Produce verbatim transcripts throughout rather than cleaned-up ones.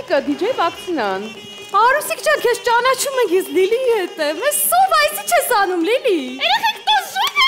Եկա դիջեյ վակցինան։ Արուսիկ ջան, քեզ ճանաչում ենք ես Լիլիի հետ եմ։ Ես սով այսի չես անում, Լիլի։ Երեխեք տժժում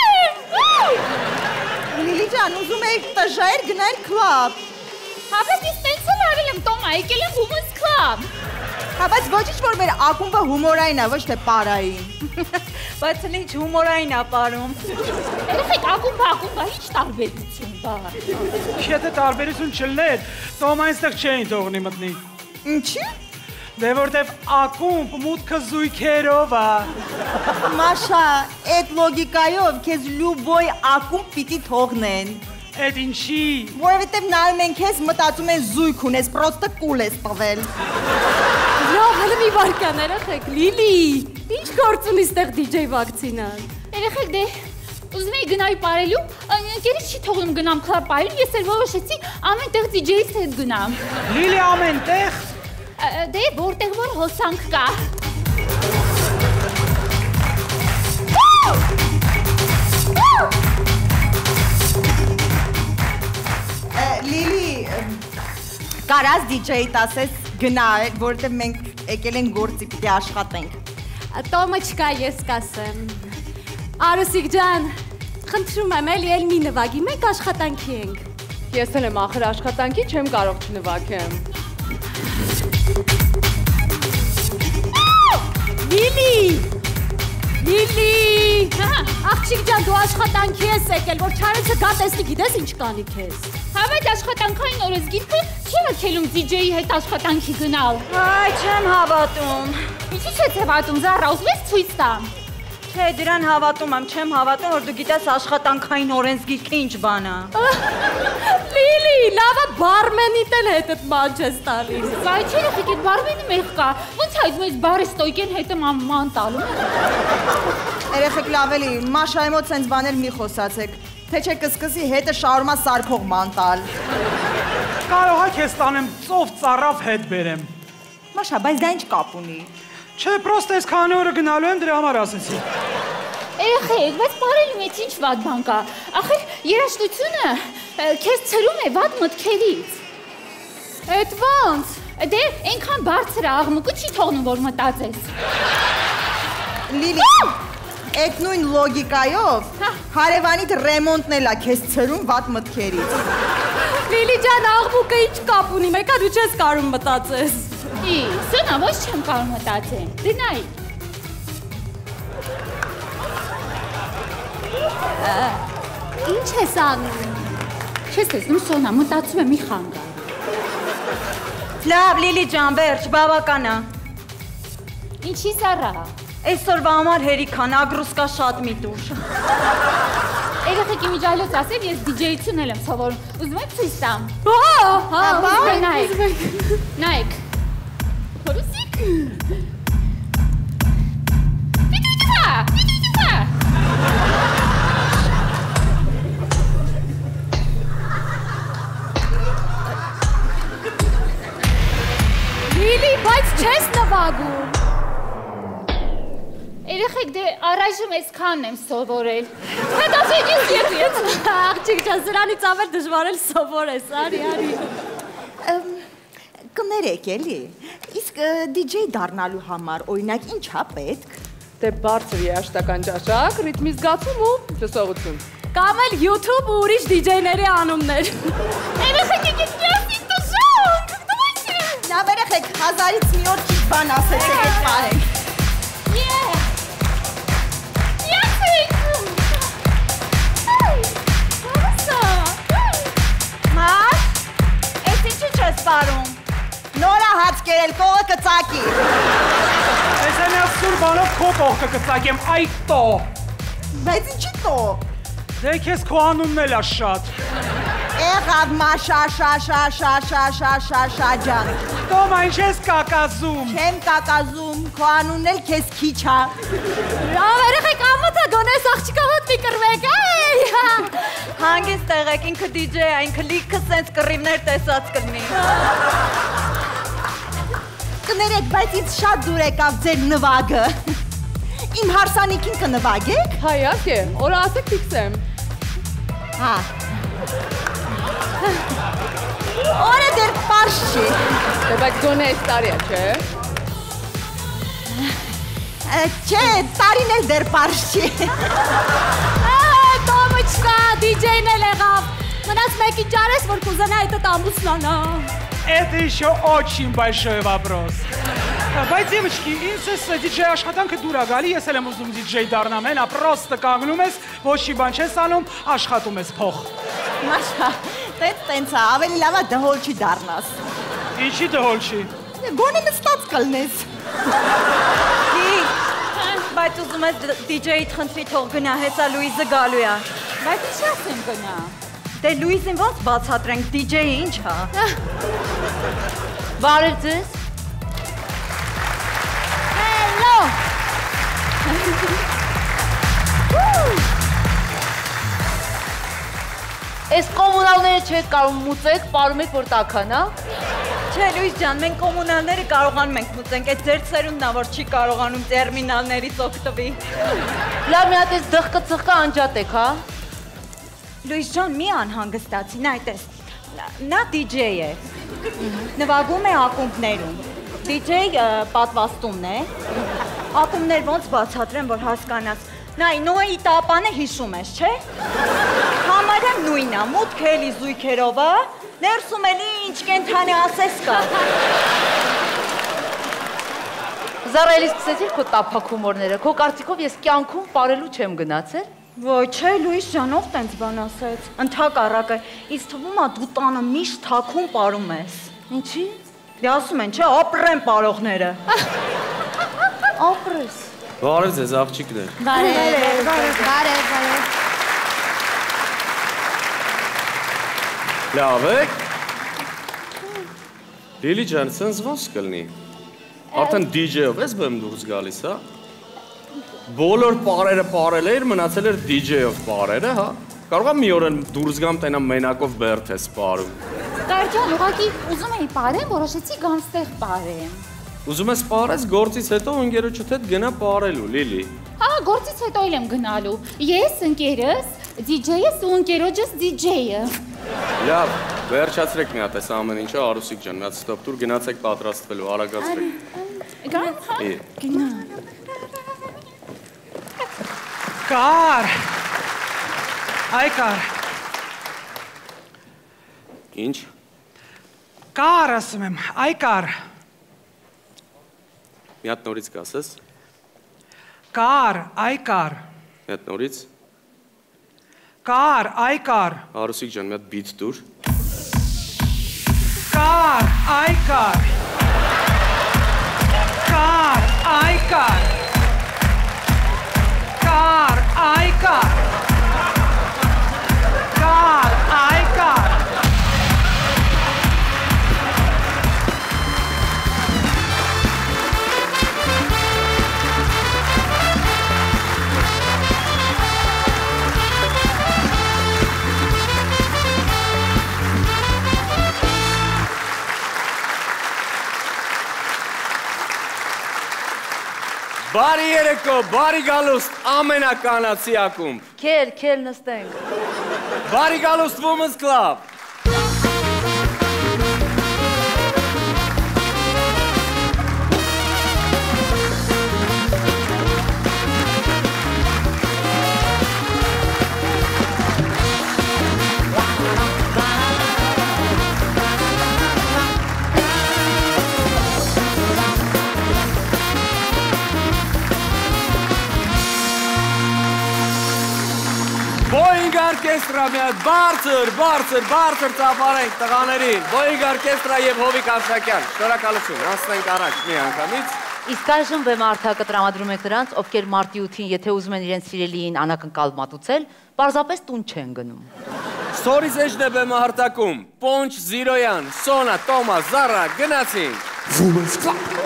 եմ։ Լիլի ջան, ուզում եք տժայր գնալ քլաբ։ Հա, բայց ես տենց էլ արել եմ, Տոմա, եկել եմ Women's Club։ Հա, բայց ոչինչ որ մեր ակումբը հումորային է, ոչ թե պարային։ Բայց ինչ հումորային է պարում։ Երեխեք ակումբը ակումբը ինչ տարբերություն կա։ Եթե տարբերություն չլներ, Տոմա այնտեղ չէին թողնի մտնի։ Ինչի՞։ Դե որտեվ ակումբ մուտքը զույգերով է։ Մաշա, այդ լոգիկայով քեզ լյուբոյ ակումբ պիտի թողնեն։ Այդ ինչի։ Որովհետև նայում են քեզ մտածում են զույգ ունես, պրոստը կուլ ես տվել։ Լավ, հələ մի վարկան երեխեք, Լիլի, ինչ գործ ունի ստեղ դիջեյ վակցինան։ Երեխեք դե ուզում էի գնայի պարելու, ընկերից չի թողնում գնամ քլաբ պարելու, ես էլ որոշեցի ամեն տեղ դիջեյից հետ գնամ։ Լիլի ամեն տեղ։ Դե որտեղ որ հոսանք կա։ Լիլի, կարաս դիջեյիդ ասես գնա, որովհետև մենք եկել ենք գործի պիտի աշխատենք։ Տոմը չկա, ես կասեմ։ Արուսիկ ջան, խնդրում եմ էլի էլ մի նվագի, մենք աշխատանքի ենք։ Ես էլ եմ ախր աշխատանքի, չեմ կարող չնվագեմ։ Լիլի! Լիլի! Աղջիկ ջան, դու աշխատանքի ես եկել, որ չարեցը գա տեսնի, գիտես ինչ կանի քեզ։ Հա, բայց աշխատանքային օրս գիրքը չի ակելում դիջեյի հետ աշխատանքի գնալ։ Այ, չեմ հավատում։ Ինչի՞ չես հավատում, Զառա, ուզում ես ցույց տամ։ Չէ, դրան հավատում եմ, չեմ հավատում, որ դու գիտես աշխատանքային օրենսգիրքը ինչ բան է։ Լիլի, լավա բարմենիտ էլ հետդ ման չես տալիս։ Բայց երեխեք, այդ բարմենի մեղ կա, ոնց հայտում ես բարիստոյկեն հետը ման տալու։ Երեխեք լավ էլի, Մաշայի մոտ սենց բաներ մի խոսացեք, թե չէ կսկսի հետը շարումա սարքող ման տալ։ Կարող է քեզ տանեմ ծով ծառավ հետ բերեմ։ Մաշա, բայց դա ինչ կապ ունի։ Չէ, պրոստը այս քանի օրը գնալու եմ, դրա համար ասեցի։ Երեխեք, բայց բարելու մեջ ինչ վատ բան կա։ Ախր երաժշտությունը քեզ ցրում է վատ մտքերից։ Էդ ոնց։ Դե այնքան բարձր է աղմուկը չի թողնում որ մտածես։ Լիլի, այդ նույն լոգիկայով հարևանիդ ռեմոնտն էլ է քեզ ցրում վատ մտքերից։ Լիլի ջան, աղմուկը ինչ կապ ունի, մեկա դու չես կարող մտածես։ Ի, սնա ոչ չեմ կարող մտածել։ Դե նայ։ Ինչ ես անում։ Չես տեսնում Սոնա, մտածում եմ մի խանգար։ Լավ, Լիլի ջան, վերջ, բավական է։ Ինչի Զառա։ Այսօրվա համար հերիքան, ագրուսկա շատ մի տուր։ Երեխեք իմիջայլոց ասել, ես դիջեյություն էլ եմ սովորում։ Ուզում եք ցույց տամ։ Հա, հա, ուզում եք նայեք։ Նայեք։ Հորուսիկ։ Վիդյա, վիդյա։ Լիլի, բայց չես նվագում։ Երեխեք, դե առայժմ այսքանն եմ սովորել։ Հետ ասեք ես ետ ետ։ Աղջիկ ջան, սրանից ավել դժվար էլ սովոր ես, արի, արի։ Կներեք էլի, իսկ դիջեյ դառնալու համար օրինակ ինչ է պետք։ Դե բարձր երաժշտական ճաշակ, ռիթմի զգացում ու լսողություն։ Կամ էլ YouTube ու ուրիշ դիջեյների անուններ։ Երեխեք, եկեք միասին տուժանք։ Լավ երեխեք, հազարից մի օր ճիշտ բան ասեցեք այդ պարենք։ Սպարում։ Նորա հաց կերել, կողը կծակի։ Ես եմ ես սուր բանով քո կողքը կծակեմ, այ տո։ Բայց ինչի տո։ Դե քեզ քո անունն էլ է շատ։ Եղավ Մաշա, շա, շա, շա, շա, շա, շա, շա ջան։ Տոմա, ինչ ես կակազում։ Չեմ կակազում, քո անունն էլ քեզ քիչ է։ Լավ երեխեք, ամոթա գոնես աղջիկա հոտ մի կռվեք, այ։ Հանգիստ եղեք, ինքը դիջեյ է, ինքը լիքը սենց կռիվներ տեսած կլինի։ Կներեք, բայց ինձ շատ դուր եկավ ձեր նվագը։ Իմ հարսանիքին կնվագեք։ Հա, իհարկե, օրը ասեք ֆիքսեմ։ Հա։ Օրը դեռ պարզ չի։ Դե բայց գոնե այս տարի է, չէ։ Չէ, տարին էլ դեռ պարզ չի։ Տոմը չկա, դիջեյն էլ եղավ։ Մնաց մեկի ճարես, որ կուզենա այդ ամուսնանա։ Это еще очень большой вопрос. Բայց девочки, ինձ է դիջեյ աշխատանքը դուր է գալի, ես էլ եմ ուզում դիջեյ դառնամ, հենա պրոստը կանգնում ես, ոչի բան չես անում, աշխատում ես փող։ Մաշա, տենց տենց է, ավելի լավ է դհոլ չի դառնաս։ Ինչի դհոլ չի։ Գոնե նստած կլնես։ Բայց ուզում ես դիջեյիդ խնդրի թող գնա, հեսա Լուիզը գալու է։ Բայց ինչ ասեմ գնա։ Դե Լուիզին ոնց բացատրենք, դիջեյը ինչ հա։ Բարև ձեզ։ Հելո։ Այս կոմունալները չեք կարող մուծեք, պարում եք, որ տաքան, հա։ Չէ, Լուիզ ջան, մենք կոմունալները կարողանում ենք մուծենք, այդ ձեր ծերունդն է, որ չի կարողանում տերմինալներից օգտվի։ Լավ մի հատ էս դղկը-ծղկը անջատեք, հա։ Լուիզ ջան, մի անհանգստացի, նա այդպես, նա դիջեյ է, նվագում է ակումբներում, դիջեյ պատվաստումն է, ակումբներ ոնց բացատրեմ, որ հասկանաս, նայ, նոյի տապանը հիշում ես, չէ, համարյա նույն է, մուտք էլի զույքերով է, ներսում էլի ինչ կենթանի ասես կա։ Զարա էլի սկսեցիր քո տափակ հումորները, քո կարծիքով ես կյանքում պարելու չեմ գնացել։ Ոյ, չէ, Լուիս ջան, ով տենց բան ասեց։ Ընդհակառակը, ինձ թվում է դու տանը միշտ թաքուն պարում ես։ Ինչի։ Դե ասում են, չէ, ապրեն պարողները։ Ապրես։ Բարև ձեզ, աղջիկներ։ Բարև, բարև, բարև։ Լավ եք։ Լիլի ջան, սենց ոնց կլնի։ Արդեն դիջեյով ես բեմ դուրս գալիս, հա։ Բոլոր պարերը պարել էիր, մնացել էր դիջեյով պարերը, հա։ Կարող եմ մի օր դուրս գամ տենամ մենակով բերդ ես պարում։ Կարջան, ուղղակի ուզում էի պարեմ, որոշեցի գամ ստեղ պարեմ։ Ուզում ես պարես, գործից հետո ընկերոջդ հետ գնա պարելու, Լիլի։ Հա, գործից հետո էլ եմ գնալու։ Ես, ընկերս, դիջեյս ու ընկերոջս դիջեյը։ Լավ, վերջացրեք մի հատ այս ամեն ինչը, Արուսիկ ջան, մի հատ ստոպ տուր, գնացեք պատրաստվելու, արագացրեք։ Գամ, հա։ Գնա։ Կար։ Այ կար։ Ինչ։ Կար ասում եմ, այ կար։ Մի հատ նորից կասես։ Կար, այ կար։ Մի հատ նորից։ Կար, այ կար։ Արուսիկ ջան, մի հատ բիթ տուր։ Կար, այ կար։ Կար, այ կար։ Կար, այ կար։ Կար, այ կար։ Բարի երեկո, բարի գալուստ, ամենականացի ակումբ։ Քեր, քեր նստենք։ Բարի գալուստ Women's Club։ Boeing orchestra մի հատ բարձր, բարձր, բարձր ծափարենք տղաներին։ Boeing orchestra եւ Հովիկ Արշակյան։ Շնորհակալություն, անցնենք առաջ մի անգամից։ Իսկ այժմ բեմարդակը տրամադրում եք նրանց, ովքեր մարտի ութին, եթե ուզում են իրենց սիրելիին անակնկալ մատուցել, պարզապես տուն չեն գնում։ Ստորիզեջն է բեմահարտակում, Պոնչ Զիրոյան, Սոնա, Տոմաս, Զարա, գնացին։ Women's Club։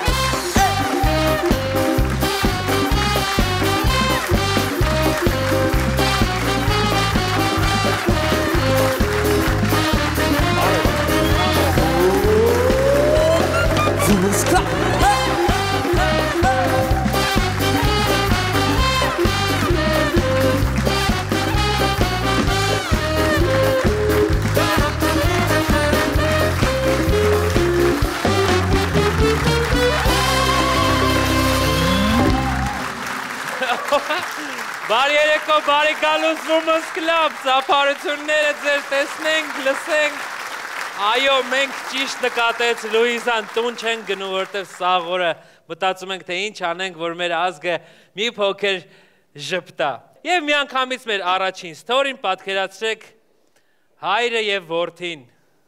Բարի երեկո, բարի գալուս Women's Club, ծափարությունները ձեր տեսնենք, լսենք։ Այո, մենք ճիշտ նկատեց Լուիզան տուն չեն գնում, որտև սաղ օրը մտածում ենք, թե ինչ անենք, որ մեր ազգը մի փոքր ժպտա։ Եվ մի անգամից մեր առաջին ստորին պատկերացրեք հայրը և որդին։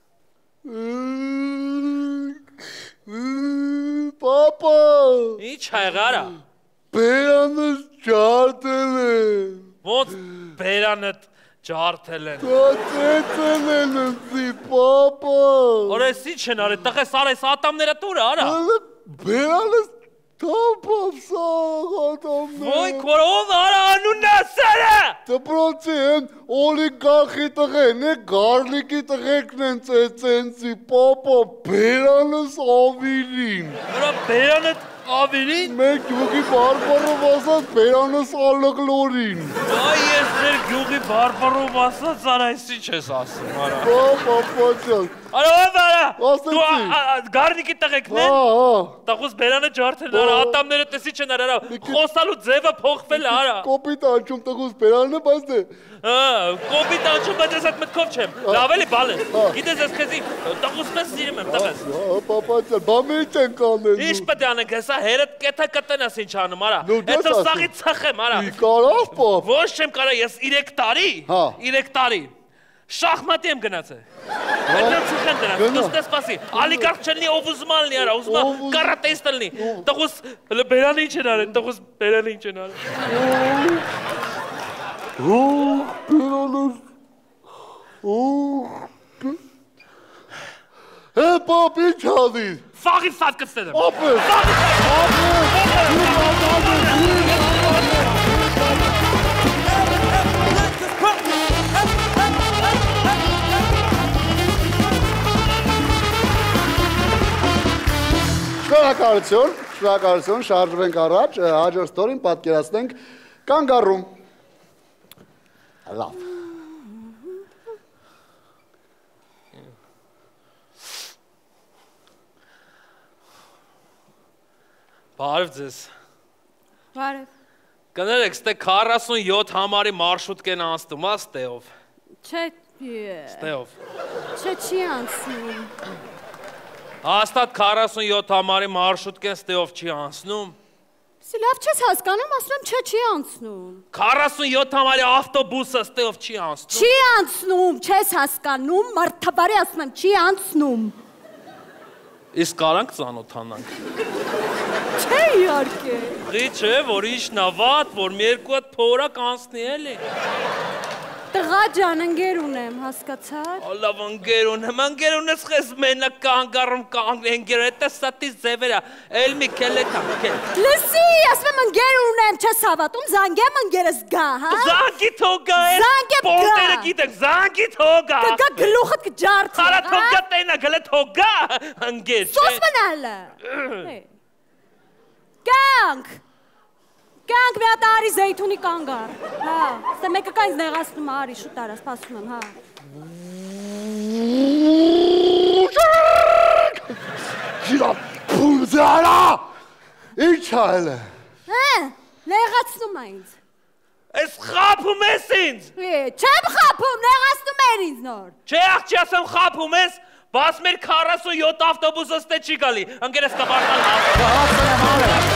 Պապա։ Ինչ հայղարա։ Բերանս ջարդել են։ Ոնց բերանըտ ջարդել են։ Տացեցել են ընձի, պապա։ Օրես ինչ են արի, տղես արես ատամները տուրը, արա։ Բերանս թապավ սաղ ատամները։ Ոյ, կորով արա անունն ասերը։ Դպրոցի են օլիգարխի տղեն է, գարլիկի տղեկն են ծեցենցի, պապա, բերանս ավիրին։ Որա բերանըտ ավիրին։ Մեր գյուղի բարբարով ասած բերանս ալղլորին։ Այ ես ձեր գյուղի բարբարով ասած արա, ես ինչ ես ասում, արա։ Պապա, ճան։ Արա, ով արա։ Ասեցի։ Դու գարնիկի տղեկն են։ Տաղուս բերանը ջարդել արա, ատամները տեսի չեն արա, խոսալու ձևը փոխվել արա։ Կոպիտ անչում տղուս բերանը, բայց դե։ Կոպիտ անչում, բայց ես այդ մտքով չեմ, լավ էլի բալ ես, գիտես ես քեզի, տղուս մեզ սիրում եմ, տղես։ Պապա ճան, բա մեր չեն կանելու։ Ինչ պետք է անենք, հեսա հերդ կետը կտնես ինչ անում, արա, հետո սաղի ծխեմ, արա։ Կարավ, պապ։ Ոչ չեմ կարա, ես իրեք տարի, իրեք տարի, շախմատի եմ գնացել։ Հետո ծխեմ դրանց, դուստես պասի, ալիգարխ չլնի, ով ուզում ալնի արա, ուզում կարատեիստ լնի, տղուս բերանը ինչ են արեն, տղուս բերանը ինչ են արեն։ Օհ, բերանս, օհ, հե պապ ինչ հալիր։ Ֆաղի սատ կստել եմ։ Ապես, Շնորհակալություն, շնորհակալություն, շարժվենք առաջ, հաջորդ ստորին պատկերացնենք կանգառում։ Լավ։ Բարև ձեզ։ Բարև։ Կներեք, ստե քառասունյոթ համարի մարշրուտկեն անցնում, ա ստեով։ Չէ, Ստեով։ չէ, չի անցնում։ Հաստատ քառասունյոթ համարի մարշրուտկեն ստեով չի անցնում։ Սի լավ չես հասկանում, ասում եմ չէ, չի անցնում։ քառասունյոթ համարի ավտոբուսը ստեով չի անցնում։ Չի անցնում, չես հասկանում, մարդաբարի ասում եմ, չի անցնում։ Իսկ կարանք ծանոթանանք։ Չէ իհարկե։ Ղի չէ, որ ինչ նավատ, որ մի երկու հատ փորակ անցնի էլի։ Տղա ջան, ընկեր ունեմ, հասկացար։ Լավ ընկեր ունեմ, ընկեր ունես խես մենակ կանգառում կանգնի ընկեր, էտա սատի ձևերա, էլ մի կելետա, կել։ Լսի, ասում եմ ընկեր ունեմ, չես հավատում, զանգեմ ընկերս գա, հա։ Զանգի թոգա էլ, պորտերը գիտեք, զանգի թոգա։ Կգա գլուխդ կջարդի, Խարա թոգա տենա, գլե թոգա, ընկեր չէ։ Սոս մնալը։ Կյանք։ Կյանք մի հատ արի զեյթունի կանգար, հա, ստե մեկը կա ինձ նեղացնում արի, շուտ արա, սպասում եմ, հա։ Ջիրա, պումզարա, ինչ այլ է։ Հա, նեղացնում է ինձ։ Ես խապում ես ինձ։ Չեմ խապում, նեղացնում էր ինձ նոր։ Չէ աղջի ասեմ խապում ես, բաս մեր քառասունյոթ ավտոբուսը ստե չի գալի, ընկերս կբարտալ հա։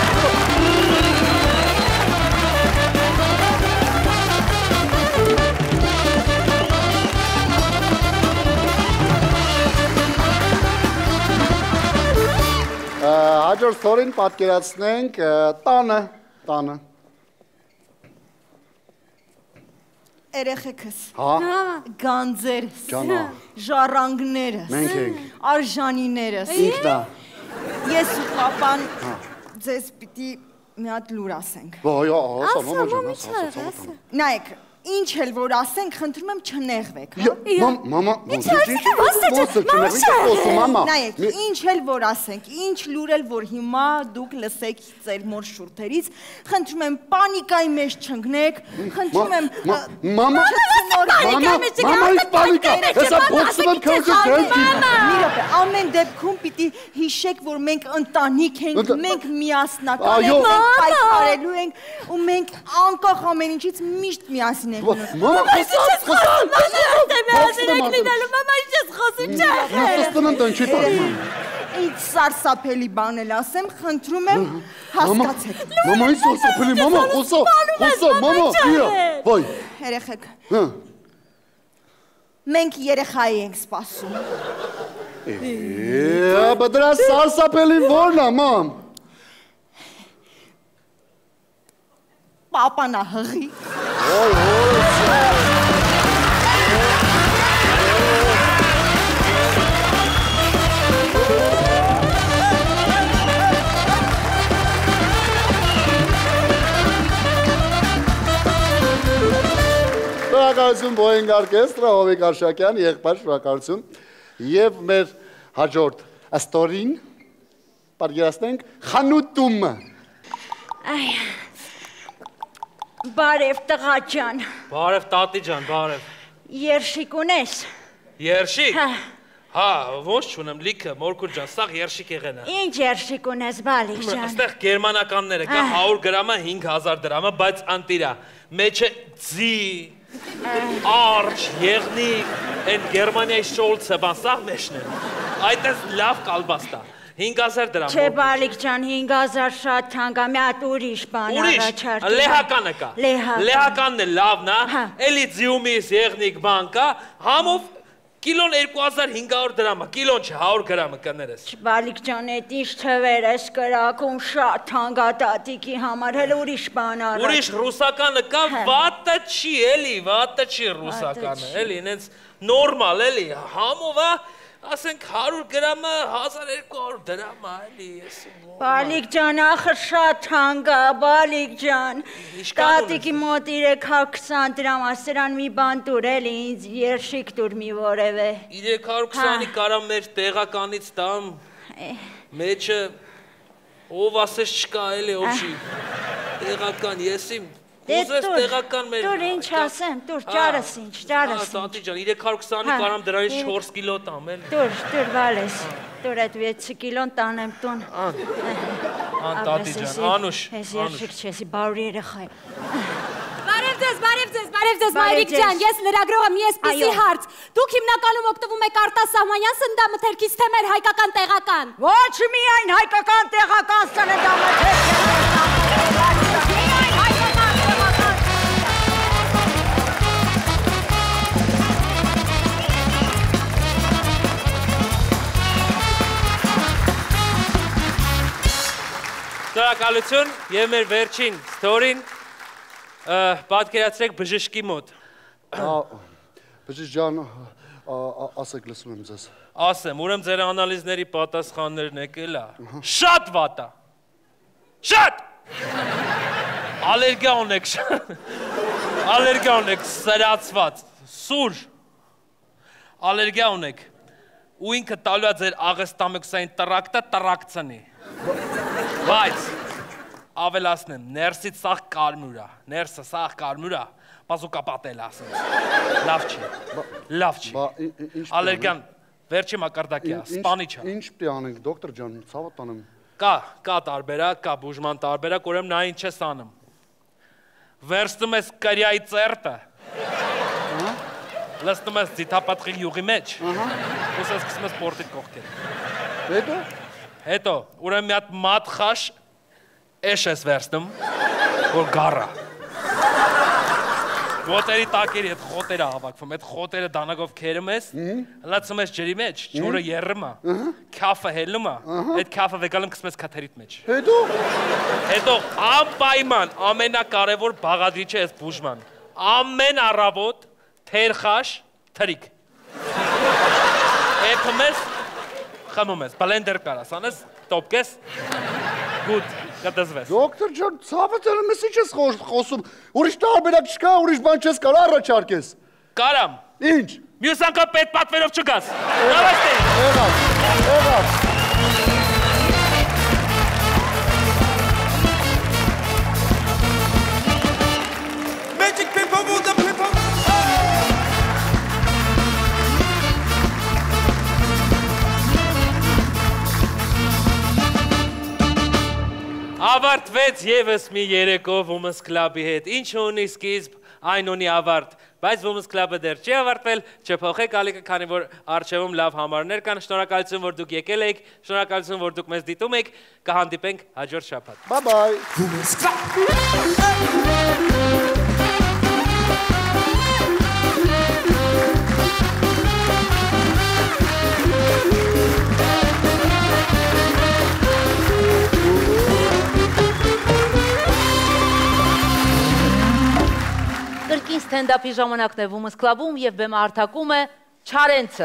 Հաջորդ ստորին պատկերացնենք տանը, տանը։ Երեխեքս, Գանձերս, գանձերս, ժառանգներս, մենք ենք, արժանիներս, ինքնա, ես ու պապան ձեզ պիտի մի հատ լուր ասենք։ Ոյ, ասա, մամա ջան, ասա, ասա։ Նայեք, ինչ էլ որ ասենք, խնդրում եմ չնեղվեք, հա։ Մամա, Ինչ ասեցի, մամա։ Նայեք, ինչ էլ որ ասենք, ինչ լուր էլ որ հիմա դուք լսեք ձեր մոր շուրթերից, խնդրում եմ պանիկայի մեջ չընկնեք, խնդրում եմ Մամա, մամայի պանիկա, հեսա բոքսում եմ քեզ դեպքի։ Մի րոպե, ամեն դեպքում պիտի հիշեք, որ մենք ընտանիք ենք, մենք միասնական ենք, մենք պայքարելու ենք ու մենք անկախ ամեն ինչից միշտ միասին ենք։ Մամա, խոսած, խոսած։ Մամա, ինչ ես խոսում չէ։ Նստում եմ տան չի տանում։ Ինչ սարսափելի բան էլ ասեմ, խնդրում եմ հասկացեք։ Մամա, ինչ սարսափելի, մամա, խոսա, խոսա, մամա, իա, վայ։ Երեխեք։ Մենք երեխայի ենք սպասում։ Է, բա դրա սարսափելին ո՞րն է, մամ։ Պապանա հղի։ Ոյ, ոյ, Շնորհակալություն Boeing Orchestra, Հովիկ Արշակյան, եղբայր շնորհակալություն եւ մեր հաջորդ աստորին պատկերացնենք խանութումը։ Այ Բարև տղա ջան։ Բարև տատի ջան, բարև։ Երշիկ ունես։ Երշիկ։ Հա, ոչ չունեմ, լիքը, մորքուր ջան, սաղ երշիկ եղեն է։ Ինչ երշիկ ունես, բալիկ ջան։ Այստեղ գերմանականները կա հարյուր գրամը հինգ հազար դրամը, բայց անտիրա։ Մեջը ձի, արջ, եղնիկ, են Գերմանիայի շոլցը, բան սաղ մեջն են։ Այդ ես լավ կալբաստա։ հինգ հազար դրամ։ Չէ բալիկ ջան, հինգ հազար շատ թանկ է, մի հատ ուրիշ բան առաջարկի։ Ուրիշ, լեհականը կա։ Լեհականն է լավն է, էլի ձիումից եղնիկ բան կա, համով կիլոն երկու հազար հինգ հարյուր դրամ է, կիլոն չէ, հարյուր գրամը կներես։ Բալիկ ջան, էդ ինչ թվեր ես կրակում շատ թանկ է տատիկի համար, հələ ուրիշ բան առաջ։ Ուրիշ ռուսականը կա, վատը չի, էլի, վատը չի ռուսականը, էլի, ինձ նորմալ, էլի, համով է, ասենք հարյուր գրամը հազար երկու հարյուր դրամ է, էլի, ես։ Բալիկ ջան, ախր շատ թանկ է, բալիկ ջան։ Տատիկի մոտ երեք հարյուր քսան դրամ է, սրան մի բան տուր, էլի, ինձ երշիկ տուր մի որևէ։ երեք հարյուր քսանի կարամ մեր տեղականից տամ, մեջը, ով ասես չկա, էլի, ով չի, տեղական, ես իմ, ուզես տեղական մեր։ Տուր ինչ ասեմ, տուր, ճարս ինչ, ճարս ինչ։ Տատի ջան, երեք հարյուր քսանի կարամ դրանից չորս կիլո տամ, էլի։ Տուր, տուր, վալես, տուր էդ վեցը կիլոն տանեմ տուն։ Ան, տատի ջան, անուշ, Ես երշիկ չեսի, բարուրի երեխայ։ Բարև ձեզ, բարև ձեզ, բարև ձեզ, Մայրիկ ջան, ես լրագրող եմ, ես պիսի հարց։ Դուք հիմնականում օգտվում եք արտասահմանյան սննդամթերքից, թե մեր հայկական տեղական։ Ոչ միայն հայկական տեղական սննդամթերք։ Շնորհակալություն եւ մեր վերջին ստորին պատկերացրեք բժշկի մոտ։ Բժիշկ ջան, ասեք լսում եմ ձեզ։ Ասեմ, ուրեմն ձեր անալիզների պատասխաններն եկել է։ Շատ վատ է։ Շատ։ Ալերգիա ունեք։ Ալերգիա ունեք սրացված, սուր։ Ալերգիա ունեք։ Ու ինքը տալու է ձեր աղեստամեքսային տրակտը տրակցնի։ Բայց ավելացնեմ, ներսից սաղ կարմուր է, ներսը սաղ կարմուր է, բազուկա պատել ասենց, լավ չի, լավ չի, ալերգյան, վերջի մակարդակի է, սպանիչ է։ Ինչ պիտի անենք, դոկտոր ջան, ցավոտ անեմ։ Կա, կա տարբերակ, կա բուժման տարբերակ, ուրեմն նա ինչ ես անում։ Վերցնում ես կրյայի ծերտը, լցնում ես ձիթապատղի յուղի մեջ, ու սկսում ես պորտիտ կողքել։ Հետո։ Հետո, ուրեմն մի հատ մատ խաշ էշ ես վերցնում, որ գառա։ Գոտերի տակերի հետ խոտերը հավաքվում, այդ խոտերը դանակով քերում ես, լցում ես ջրի մեջ, ջուրը եռում է, քաֆը հելնում է, այդ քաֆը վեկալում կսում ես քաթերիդ մեջ։ Հետո։ Հետո անպայման ամենակարևոր բաղադրիչը ես բուժման։ Ամեն առավոտ թերխաշ թրիկ։ Էփում ես, խմում ես, բլենդեր կարաս անես, տոպկես, գուտ։ կդզվես։ Դոկտոր ջան, ցավը դեռ մեզ ինչ ես խոսում։ Ուրիշ տարբերակ չկա, ուրիշ բան չես կարող առաջարկես։ Կարամ։ Ինչ։ Մյուս անգամ պետ պատվերով չգաս։ Նավաստե։ Եղավ, եղավ։ Magic people with the people. Ավարտվեց եւս մի երեկո Women's Club-ի հետ։ Ինչ ունի սկիզբ, այն ունի ավարտ, բայց Women's Club-ը դեռ չի ավարտվել, չփոխեք ալիքը, քանի որ առջևում լավ համարներ կան։ Շնորհակալություն, որ դուք եկել եք, շնորհակալություն, որ դուք մեզ դիտում եք։ Կհանդիպենք հաջորդ շաբաթ։ Bye bye։ Women's Club. Կրկին ստենդափի ժամանակն է Women's Club-ում և բեմը հարթակում է Չարենցը։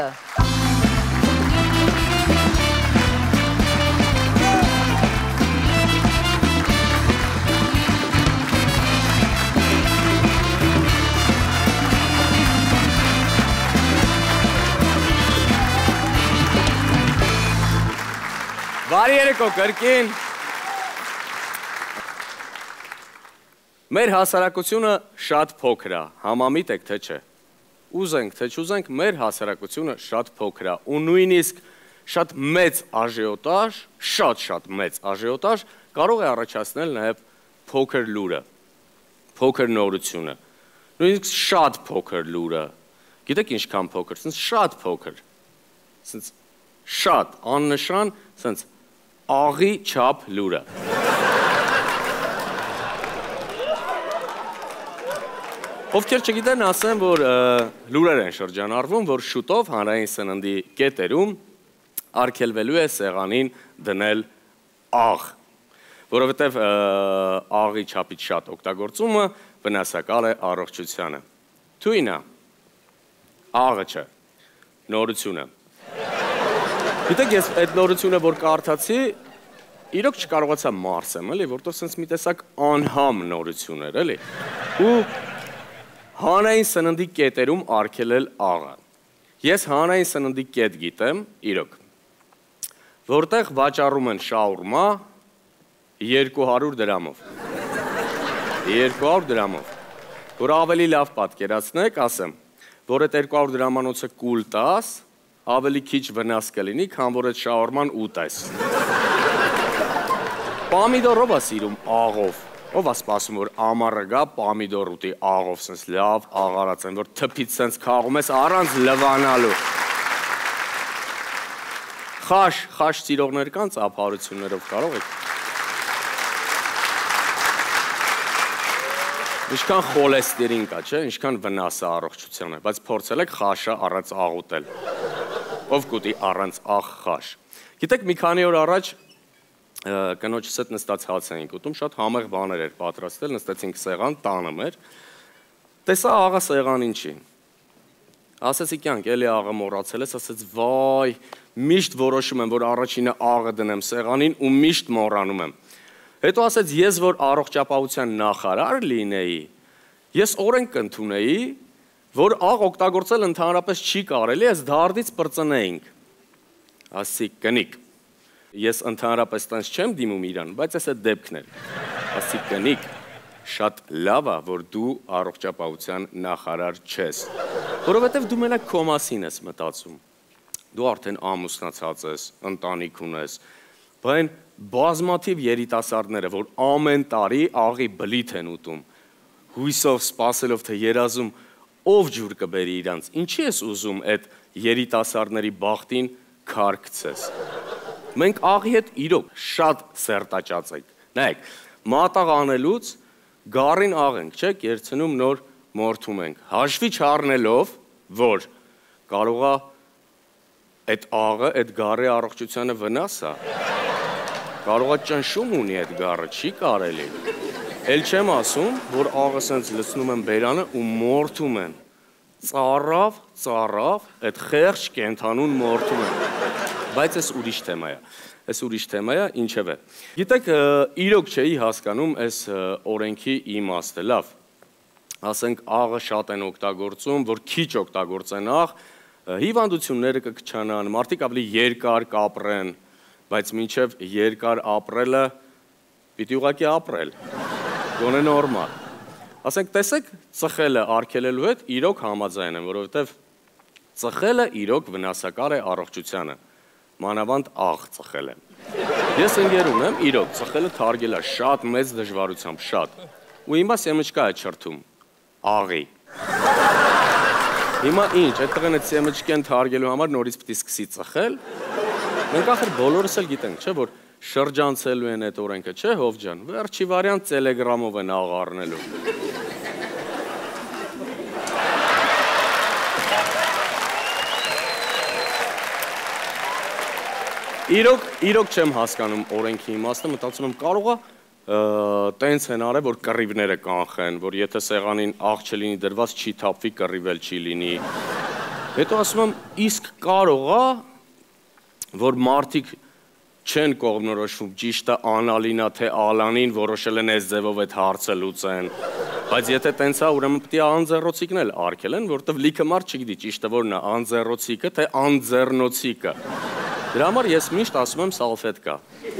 Բարի երեկո, կրկին։ Մեր հասարակությունը շատ փոքր է, համամիտ եք թե չէ։ Ուզենք թե չուզենք, մեր հասարակությունը շատ փոքր է, ու նույնիսկ շատ մեծ աժիոտաժ, շատ-շատ մեծ աժիոտաժ կարող է առաջացնել նաև փոքր լուրը, փոքր նորությունը։ Նույնիսկ շատ փոքր լուրը։ Գիտեք ինչքան փոքր, սենց շատ փոքր։ Սենց շատ աննշան, սենց աղի չափ լուրը։ Ովքեր չգիտեն, ասեմ, որ լուրեր են շրջանառվում, որ շուտով հանրային սննդի կետերում արգելվելու է սեղանին դնել աղ, որովհետև աղի չափից շատ օգտագործումը վնասակար է առողջությանը։ Թույնը, աղը չէ, նորությունը։ Գիտեք, ես այդ նորությունը, որ կարդացի, իրոք չկարողացա մարսեմ, էլի, որտով սենց մի տեսակ անհամ նորություն էր, էլի։ Ու հանրային սննդի կետերում արգելել աղը։ Ես հանրային սննդի կետ գիտեմ, իրոք, որտեղ վաճառում են շաուրմա երկու հարյուր դրամով։ երկու հարյուր դրամով։ Որ ավելի լավ պատկերացնեք, ասեմ, որ այդ երկու հարյուր դրամանոցը կուլ տաս, ավելի քիչ վնաս կլինի, քան որ այդ շաուրման ուտես։ Պամիդորով է սիրում աղով։ Ով է սպասում, որ ամառը գա պամիդոր ուտի աղով, սենց լավ աղարած են, որ թփից սենց քաղում ես առանց լվանալու։ Խաշ, խաշ ծիրողներ կան ծափարություններով կարող եք։ Ինչքան խոլեստերին կա, չէ, ինչքան վնաս է առողջությանը, բայց փորձել եք խաշը առանց աղ ուտել։ Ով կուտի առանց աղ խաշ։ Գիտեք, մի քանի օր առաջ կնոջս հետ նստած հաց էինք ուտում, շատ համեղ բաներ էր պատրաստել, նստեցինք սեղան, տանը մեր, տեսա աղա սեղանին չի, ասեցի կյանք, էլի աղը մոռացել ես, ասեց վայ, միշտ որոշում եմ, որ առաջինը աղը դնեմ սեղանին ու միշտ մոռանում եմ, հետո ասեց ես, որ առողջապահության նախարար լինեի, ես օրենք կընդունեի, որ աղ օգտագործել ընդհանրապես չի կարելի, ես դարդից պրծնեինք, ասի կնիկ, ես ընդհանրապես տենց չեմ դիմում իրան, բայց ես այդ դեպքն էր, ասի կնիկ, շատ լավ է, որ դու առողջապահության նախարար չես, որովհետև դու մենակ քո մասին ես մտածում, դու արդեն ամուսնացած ես, ընտանիք ունես, բայն բազմաթիվ երիտասարդները, որ ամեն տարի աղի բլիթ են ուտում, հույսով, սպասելով, թե երազում, ով ջուր կբերի իրանց, ինչի ես ուզում այդ երիտասարդների բախտին քար գցես։ Մենք աղի հետ իրոք շատ սերտաճած ենք, նայեք, մատաղ անելուց գարին աղ ենք, չէ, կերցնում նոր մորթում ենք, հաշվի չառնելով, որ կարող է այդ աղը, այդ գարի առողջությանը վնաս է, կարող է ճնշում ունի այդ գարը, չի կարելի, էլ չեմ ասում, որ աղը սենց լցնում են բերանը ու մորթում են, ծառավ, ծառավ, այդ խեղճ կենթանուն մորթում են, բայց ես ուրիշ թեմա է, այս ուրիշ թեմա է, ինչև է։ Գիտեք, իրոք չէի հասկանում այս օրենքի իմաստը, լավ։ Ասենք աղը շատ են օգտագործում, որ քիչ օգտագործեն աղ, հիվանդությունները կքչանան, մարդիկ ավելի երկար կապրեն, բայց մինչև երկար ապրելը պիտի ուղղակի ապրել, գոնե նորմալ։ Ասենք տեսեք, ծխելը արգելելու հետ իրոք համաձայն եմ, որովհետև ծխելը իրոք վնասակար է առողջությանը, մանավանդ աղ ծխելը։ Ես ընկերում եմ, իրոք ծխելը թարգել է շատ մեծ դժվարությամբ, շատ, ու հիմա սեմեջկա է չրթում, աղի։ Հիմա ինչ, այդ տղեն այդ սեմեջկեն թարգելու համար նորից պիտի սկսի ծխել, մենք ախր բոլորս էլ գիտենք, չէ, որ շրջանցելու են այդ օրենքը, չէ, հով ջան, վերջի վարիանտ տելեգրամով են աղ առնելու։ Իրոք, իրոք չեմ հասկանում օրենքի իմաստը, մտածում եմ կարող է տենց են արել, որ կռիվները կանխեն, որ եթե սեղանին աղ չլինի դրված, չի թափվի, կռիվել չի լինի։ Հետո ասում եմ, իսկ կարող է, որ մարդիկ չեն կողմնորոշվում, ճիշտը անալինա, թե ալանին որոշել են այս ձևով այդ հարցը լուծեն։ Բայց եթե տենց է, ուրեմն պիտի անձեռնոցիկն էլ արգել են, որովհետև լիքը մարդ չգիտի ճիշտը որն է անձեռնոցիկը, թե անձեռնոցիկը։ Դրա համար ես միշտ ասում եմ սալֆետկա։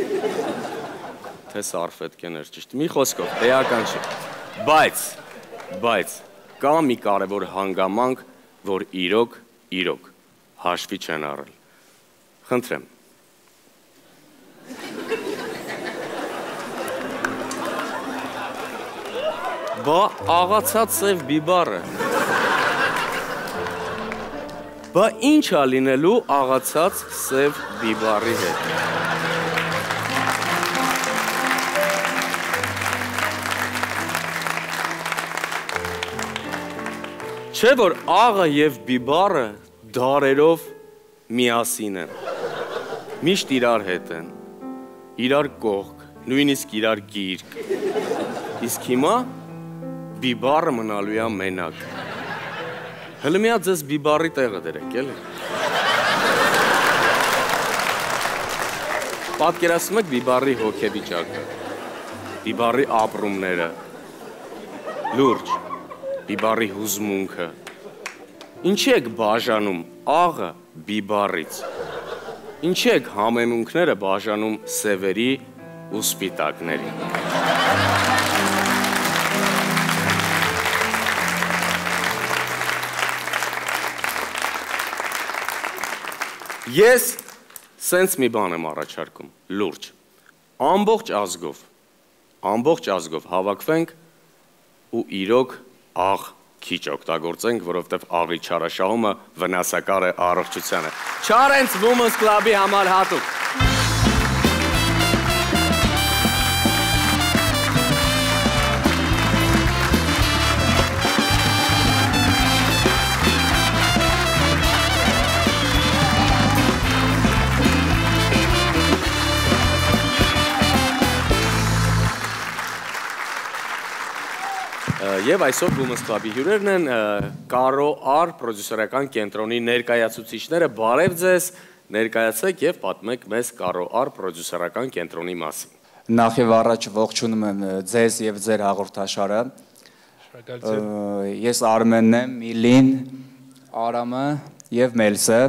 Թե սարֆետկեներ, ճիշտ, մի խոսքով, էական չէ։ Բայց, բայց, կա մի կարևոր հանգամանք, որ իրոք, իրոք, հաշվի չեն առել։ Խնդրեմ։ Բա աղացած սև բիբարը։ Բա ինչ ա լինելու աղացած սև բիբարի հետ։ Չէ, որ աղը և բիբարը դարերով միասին են, միշտ իրար հետ են, իրար կողք, նույնիսկ իրար գիրք, իսկ հիմա բիբարը մնալու է մենակ։ Հլը միա ձեզ բիբարի տեղը դրեք, էլ է։ Պատկերացնում եք բիբարի հոգեվիճակը, բիբարի ապրումները, լուրջ, բիբարի հուզմունքը, ինչի եք բաժանում աղը բիբարից, ինչի եք համեմունքները բաժանում սևերի ու սպիտակների։ Ես սենց մի բան եմ առաջարկում, լուրջ, ամբողջ ազգով, ամբողջ ազգով հավաքվենք ու իրոք աղ քիչ օգտագործենք, որովհետև աղի չարաշահումը վնասակար է առողջությանը։ Challenge Women's Club-ի համար հատուկ։ Եվ այսօր Women's Club-ի հյուրերն են Կարո Ար պրոդյուսերական կենտրոնի ներկայացուցիչները, բարև ձեզ, ներկայացեք և պատմեք մեզ Կարո Ար պրոդյուսերական կենտրոնի մասին։ Նախ և առաջ ողջունում եմ ձեզ և ձեր հաղորդաշարը։ Ես Արմենն եմ, Միլին, Արամը և Մելսը։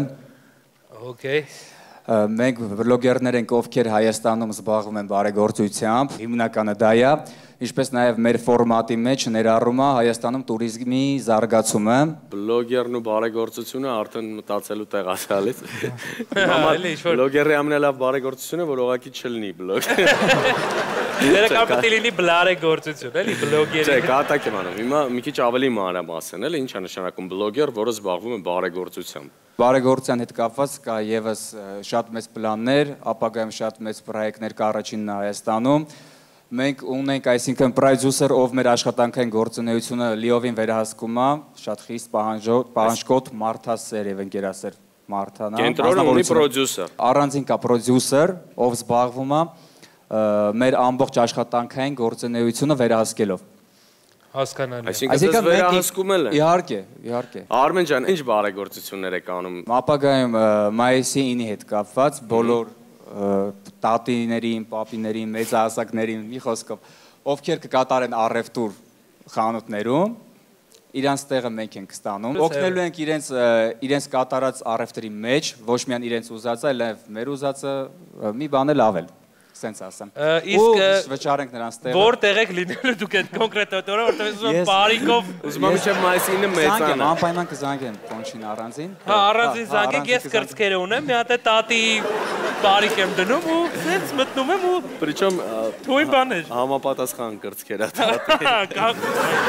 Մենք վլոգերներ ենք, ովքեր Հայաստանում զբաղվում են բարեգործությամբ, հիմնականը դա է, ինչպես նաև մեր ֆորմատի մեջ ներառում է Հայաստանում տուրիզմի զարգացումը։ Բլոգերն ու բարեգործությունը արդեն մտածելու տեղ ասալից։ Բլոգերի ամենալավ բարեգործությունը, որ ուղղակի չլինի բլոգ։ Դերական պետք է լինի բարեգործություն, էլի բլոգերի։ Չէ, կատակ եմ անում։ Հիմա մի քիչ ավելի մանրամասն էլ, ինչ է նշանակում բլոգեր, որը զբաղվում է բարեգործությամբ։ Բարեգործության հետ կապված կա եւս շատ մեծ պլաններ, ապագայում շատ մեծ պրոյեկտներ կա առաջինն Հայաստանում։ Մենք ունենք, այսինքն պրոդյուսեր, ով մեր աշխատանքային գործունեությունը լիովին վերահսկում է, շատ խիստ պահանջկոտ մարդասեր եւ ընկերասեր մարդան է։ Կենտրոնը ունի պրոդյուսեր։ Առանձին կա պրոդյուսեր, ով զբաղվում է մեր ամբողջ աշխատանքային գործունեությունը վերահսկելով։ Հասկանալի։ Այսինքն դες վերահսկում էլ է։ Իհարկե, իհարկե։ Արմեն ջան, ինչ բարեգործություններ եք անում։ Ապագայում մայիսի ինի հետ կապված բոլոր տատիներին, պապիներին, մեծահասակներին, մի խոսքով, ովքեր կկատարեն առևտուր խանութներում, իրանց տեղը մենք ենք ստանում, օգնելու ենք իրենց իրենց կատարած առևտրի մեջ, ոչ միայն իրենց ուզածը, այլև մեր ուզածը մի բան էլ ավել, սենց ասեմ։ Իսկ վճարենք նրանց տեղը։ Որտեղ եք լինելու դուք այդ կոնկրետ օրը, որտեղ ուզում եմ բարիկով, ուզում եմ իջեմ մայիսինը մեծանը։ Անպայման կզանգեմ Պոնչին առանձին։ Հա, առանձին զանգեք, ես կրծքերը ունեմ, մի հատ է տատի բարիկ եմ դնում ու սենց մտնում եմ ու Причем թույն բաներ։ Համապատասխան կրծքեր է տատի։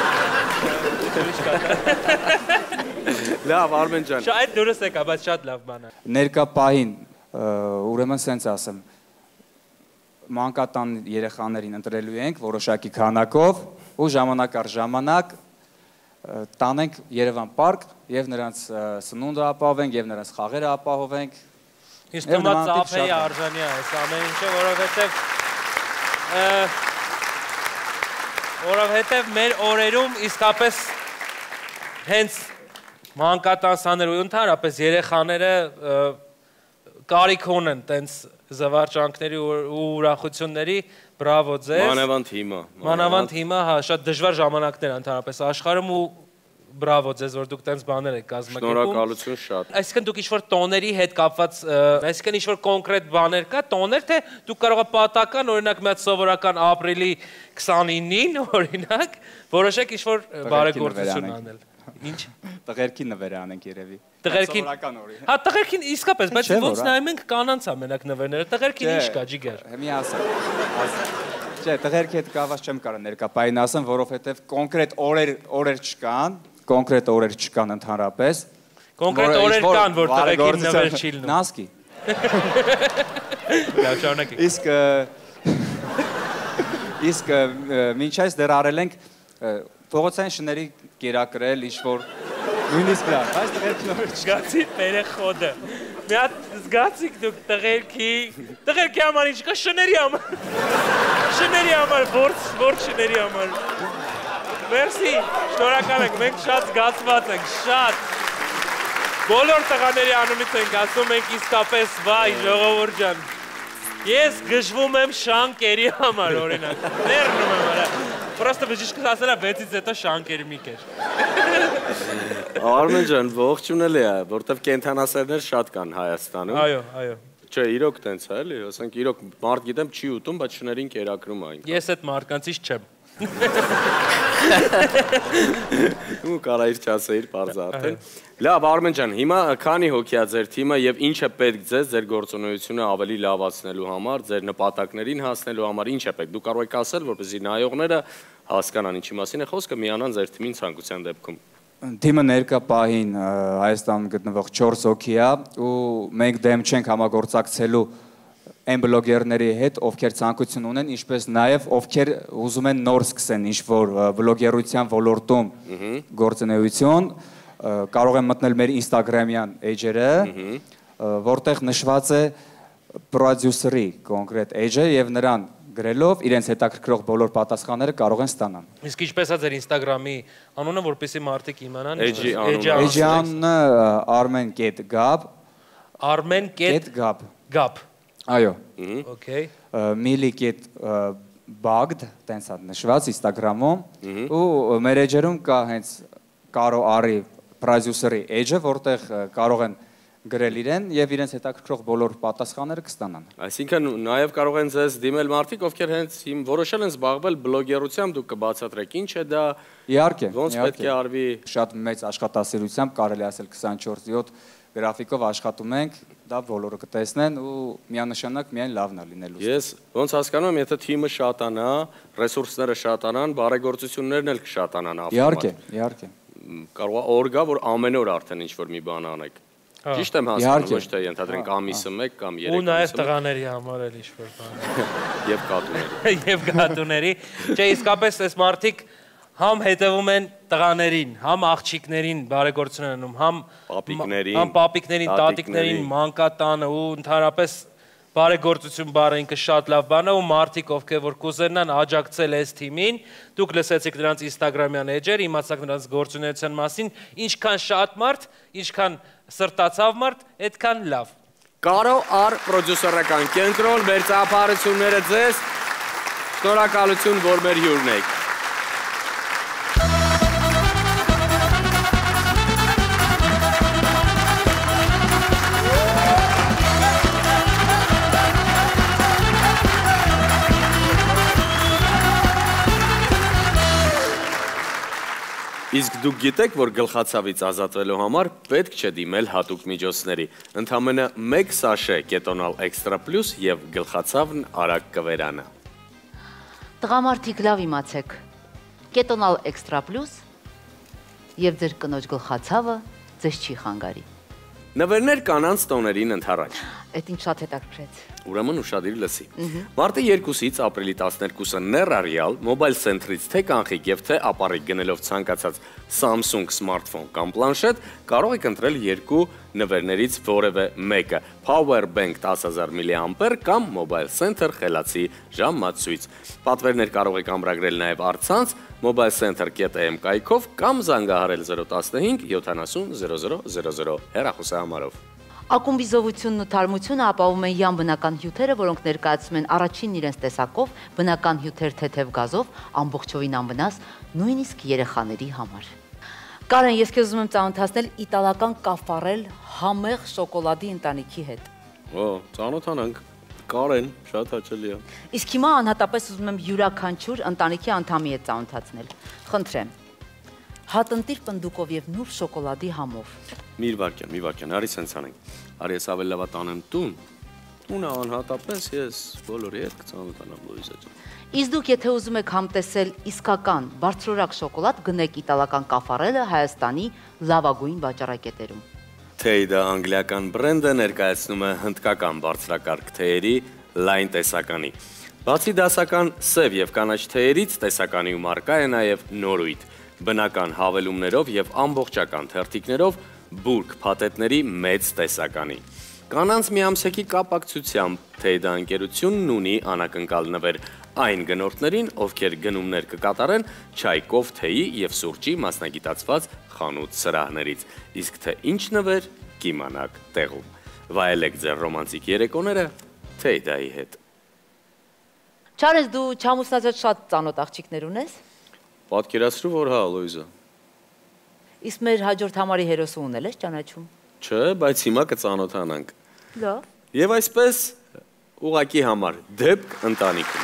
Լավ, Արմեն ջան։ Շատ դուրս եկա, բայց շատ լավ բան է։ Ներկա պահին, ուրեմն սենց ասեմ, մանկատան երեխաներին ընտրելու ենք որոշակի քանակով ու ժամանակ առ ժամանակ տանենք Երևան պարկ եւ նրանց սնունդը ապահովենք եւ նրանց խաղերը ապահովենք։ Իսկ թվում է ծափեի արժանի է այս ամեն ինչը, որովհետեւ որովհետեւ մեր օրերում իսկապես հենց մանկատան սաներ ու ընդհանրապես երեխաները կարիք ունեն տենց զվարճանքների ու ուրախությունների, բրավո ձեզ։ Մանավանդ հիմա։ Մանավանդ հիմա, հա, շատ դժվար ժամանակներ ընդհանրապես աշխարհում ու բրավո ձեզ, որ դուք տենց բաներ եք կազմակերպում։ Շնորհակալություն շատ։ Այսինքն դուք ինչ-որ տոների հետ կապված, այսինքն ինչ-որ կոնկրետ բաներ կա, տոներ, թե դուք կարող եք պատական, օրինակ մի հատ սովորական ապրիլի քսանինին, օրինակ, որոշեք ինչ-որ բարեգործություն անել։ Ինչ։ Տղերքին նվեր անենք երևի։ Տղերքին։ Հա, տղերքին իսկապես, բայց ոնց նայում ենք կանանց ամենակ նվերները, տղերքին ինչ կա, ջիգեր։ Մի ասա։ Չէ, տղերքի հետ կավազ չեմ կարող ներկապային ասեմ, որովհետև կոնկրետ օրեր օրեր չկան, կոնկրետ օրեր չկան ընդհանրապես։ Կոնկրետ օրեր կան, որ տղերքին նվեր չի լինում։ Նասկի։ Լավ, շարունակեք։ Իսկ իսկ մինչ այս դեռ արել ենք փողոցային շների կերակրել, ինչ-որ նույնիսկ լավ, այս տղերքի նոր զգացի տերեխոդը, մի հատ զգացիք դուք տղերքի, տղերքի համար ինչ կա, շների համար, շների համար, որդ շների համար, մերսի, շնորհակալ ենք, մենք շատ զգացված ենք, շատ, բոլոր տղաների անունից ենք ասում ենք իսկապես վայ, ժողովուրդ ջան, ես գժվում եմ շանկերի համար, օրինակ, ներնում եմ արա, Պրոստը բժիշկս ասել է վեցից հետո շանկերի մի կեր։ Արմեն ջան, ողջունել է, որտեվ կենթանասերներ շատ կան Հայաստանում։ Այո, այո։ Չէ, իրոք տենց է, էլի, ասենք իրոք մարդ գիտեմ չի ուտում, բայց շներին կերակրում այն։ Ես այդ մարդկանցից չեմ։ Ու կարա իր չասեիր պարզը արդեն։ Լավ, Արմեն ջան, հիմա քանի հոգի է ձեր թիմը եւ ինչ է պետք ձեզ ձեր գործունեությունը ավելի լավացնելու համար, ձեր նպատակներին հասնելու համար, ինչ է պետք։ Դու կարող եք ասել, որպեսզի նայողները հասկանան ինչի մասին է խոսքը, միանան ձեր թիմին ցանկության դեպքում։ Թիմը ներկա պահին Հայաստանում գտնվող չորս հոգի է ու մենք դեմ չենք համագործակցելու այն բլոգերների հետ, ովքեր ցանկություն ունեն, ինչպես նաև ովքեր ուզում են նոր սկսեն ինչ-որ բլոգերության ոլորտում գործունեություն, կարող են մտնել մեր Instagram-յան էջերը, որտեղ նշված է պրոդյուսերի կոնկրետ էջը եւ նրան գրելով իրենց հետաքրքրող բոլոր պատասխանները կարող են ստանալ։ Իսկ ինչպես է ձեր Instagram-ի անունը, որպեսզի մարդիկ իմանան։ Էջի անունը Armen.gab Armen.gab Gab Այո։ Okay։ Mili.bagd տենց է նշված Instagram-ում ու մեր էջերում կա հենց Կարո Արի պրոդյուսերի էջը, որտեղ կարող են գրել իրեն եւ իրենց հետաքրքրող բոլոր պատասխանները կստանան։ Այսինքն նաեւ կարող են ձեզ դիմել մարդիկ, ովքեր հենց իմ որոշել են զբաղվել բլոգերությամբ, դուք կբացատրեք ինչ է դա։ Իհարկե, ոնց պետք է արվի։ Շատ մեծ աշխատասիրությամբ, կարելի ասել քսանչորս յոթ գրաֆիկով աշխատում ենք, դա բոլորը կտեսնեն ու միանշանակ միայն լավն է լինելու։ Ես ոնց հասկանում եմ, եթե թիմը շատանա, ռեսուրսները շատանան, բարեգործություններն էլ կշատանան ավտոմատ։ Իհարկե, իհարկե։ Կարող է օր գա, որ ամեն օր արդեն ինչ-որ մի բան անեք։ Ճիշտ եմ հասկանում, ոչ թե ենթադրենք ամիսը մեկ կամ երեք ամիսը։ Ու նաև տղաների համար էլ ինչ-որ բան։ Եվ կատուների։ Եվ կատուների։ Չէ, իսկապես այս մարդիկ համ հետևում են տղաներին, համ աղջիկներին բարեգործություն են անում, համ պապիկներին, համ պապիկներին, տատիկներին, մանկատանը ու ընդհանրապես բարեգործություն բառը ինքը շատ լավ բան է ու մարդիկ ովքեր որ կուզենան աջակցել այս թիմին, դուք լսեցիք նրանց Instagram-յան էջեր, իմացաք նրանց գործունեության մասին, ինչքան շատ մարդ, ինչքան սրտացավ մարդ, այդքան լավ։ Կարո առ պրոդյուսերական կենտրոն, մեր ծափարությունները ձեզ, շնորհակալություն, որ մեր հյուրն եք։ Իսկ դուք գիտեք, որ գլխացավից ազատվելու համար պետք չէ դիմել հատուկ միջոցների։ Ընդամենը մեկ սաշե կետոնալ էքստրա պլյուս և գլխացավն արագ կվերանը։ Տղամարդիկ լավ իմացեք, կետոնալ էքստրա պլյուս և ձեր կնոջ գլխացավը ձեզ չի խանգարի։ Նվերներ կանանց տոներին ընդառաջ։ Էդ ինչ շատ հետաքրքրեց։ Ուրեմն ուշադիր լսի։ Մարտի երկուսից ապրիլի տասներկուսը ներառյալ մոբայլ սենթրից թե կանխիկ և թե ապառիկ գնելով ցանկացած Samsung սմարթֆոն կամ պլանշետ կարող եք ընտրել երկու նվերներից որևէ մեկը՝ Power Bank տասը հազար միլիամպեր կամ Mobile Center խելացի ժամացույց։ Պատվերներ կարող եք ամրագրել նաև առցանց mobile center dot a m կայքով կամ զանգահարել զրո տասնհինգ յոթանասուն զիրո զիրո զիրո զիրո հեռախոսահամարով։ Ակումբի զովությունն ու թարմությունը ապահովում են յան բնական հյութերը, որոնք ներկայացում են առաջինն իրենց տեսակով, բնական հյութեր թեթև գազով, ամբողջովին անվնաս, նույնիսկ երեխաների համար։ Կարեն, ես քեզ ուզում եմ ծանոթացնել իտալական կաֆարել համեղ շոկոլադի ընտանիքի հետ։ Օ, ծանոթանանք։ Կարեն, շատ հաճելի է։ Իսկ հիմա անհատապես ուզում եմ յուրաքանչյուր ընտանիքի անդամի հետ ծանոթացնել։ Խնդրեմ։ Հատնտիր պնդուկով եւ նուրբ շոկոլադի համով։ Մի վարքյան, մի վարքյան, արի սենց անենք։ Արի ես ավելի լավ տանեմ տուն։ Տունը անհատապես ես բոլորի հետ կծանոթանամ Լուիզա ջան։ Իսկ դուք եթե ուզում եք համտեսել իսկական բարձրորակ շոկոլադ, գնեք իտալական կաֆարելը Հայաստանի լավագույն վաճառակետերում։ Թեյդը անգլիական բրենդը ներկայացնում է հնդկական բարձրակարգ թեյերի լայն տեսականի։ Բացի դասական սև եւ կանաչ թեյերից, տեսականիում առկա է նաեւ նորույթ, բնական հավելումներով եւ ամբողջական թերթիկներով բուրգ փաթեթների մեծ տեսականի։ Կանանց միամսեկի կապակցությամբ Թեյդա ընկերությունն ունի անակնկալ նվեր այն գնորդներին, ովքեր գնումներ կկատարեն Չայկով թեյի եւ սուրճի մասնագիտացված խանութ սրահներից, իսկ թե ինչ նվեր կիմանաք տեղում։ Վայելեք ձեր ռոմանտիկ երեկոները Թեյդայի հետ։ Չարես, դու չամուսնացած շատ ծանոթ աղջիկներ ունես։ Պատկերացրու, որ հա, Լուիզա։ Իսկ մեր հաջորդ համարի հերոսը ունել ես ճանաչում։ Չէ, բայց հիմա կծանոթանանք։ Լավ։ Եվ այսպես ուղակի համար դեպք ընտանիքում։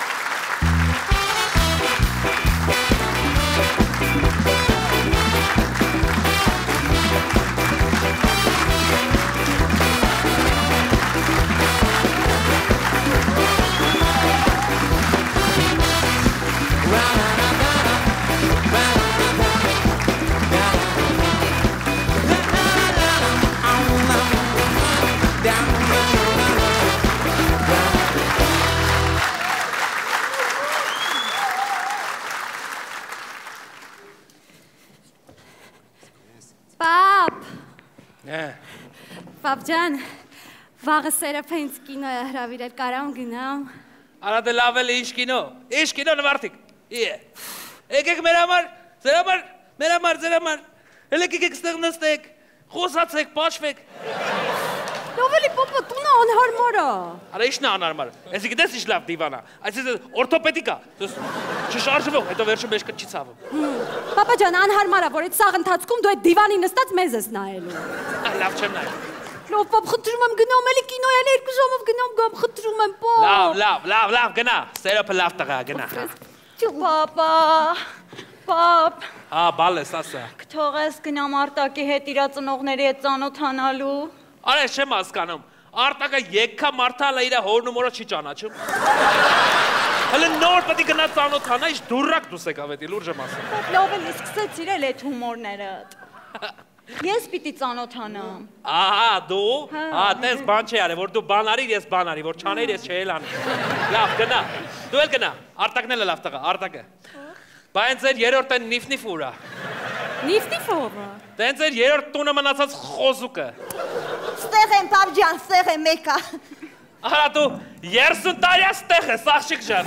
Պապ ջան, վաղը Սերապը ինձ կինո է հրավիրել, կարամ գնամ։ Արա դե լավ էլ ինչ կինո, ինչ կինո նվարտիկ, եկեք մեր համար, ձեր համար, մեր համար, ձեր համար, հելեք եկեք ստեղ նստեք, խոսացեք, պաշվեք։ Լավ էլի պապա, տունը անհարմար է։ Արա ինչն է անհարմար, ես գիտես ինչ լավ դիվան է, այսինքն օրթոպեդիկ է, չշարժվող, հետո վերջում մեջ չի ցավում։ Պապա ջան, անհարմար է, որ այդ սաղ ընթացքում դու այդ դիվանի նստած մեզ ես նայելու։ Լավ չեմ նայել։ Լավ, պապ, խնդրում եմ գնամ էլի կինոյ էլ երկու ժամով գնամ գամ, խնդրում եմ, պապ։ Լավ, լավ, լավ, լավ, գնա, Սերապը լավ տղա, գնա։ Չու պապա, պապ։ Հա, բալ ես ասա։ Կթողես գնամ Արտակի հետ իրա ծնողների հետ ծանոթանալու։ Արա ես չեմ հասկանում, Արտակը եկքա մարդալը իրա հորն ու մորը չի ճանաչում։ Հələ նոր պետք է գնա ծանոթանա, ինչ դուրակ դուս եկավ էդի, լուրջ եմ ասում։ Պապ, լավ էլ սկսեց իրել այդ հումորներդ։ Ես պիտի ծանոթանամ։ Ահա, դու, հա, տես բան չի արի, որ դու բան արիր, ես բան արի, որ չաներ, ես չէ էլ անի։ Լավ, գնա, դու էլ գնա, Արտակն էլ է լավ տղա, Արտակը։ Բայց ձեր երորդ են նիֆնիֆ ուրա։ Նիֆնիֆ ովը։ Դեն ձեր երորդ տունը մնացած խոզուկը։ Ստեղ եմ, պապ ջան, ստեղ եմ մեկա։ Ահա դու երեսուն տարյա ստեղ ես, աղջիկ ջան։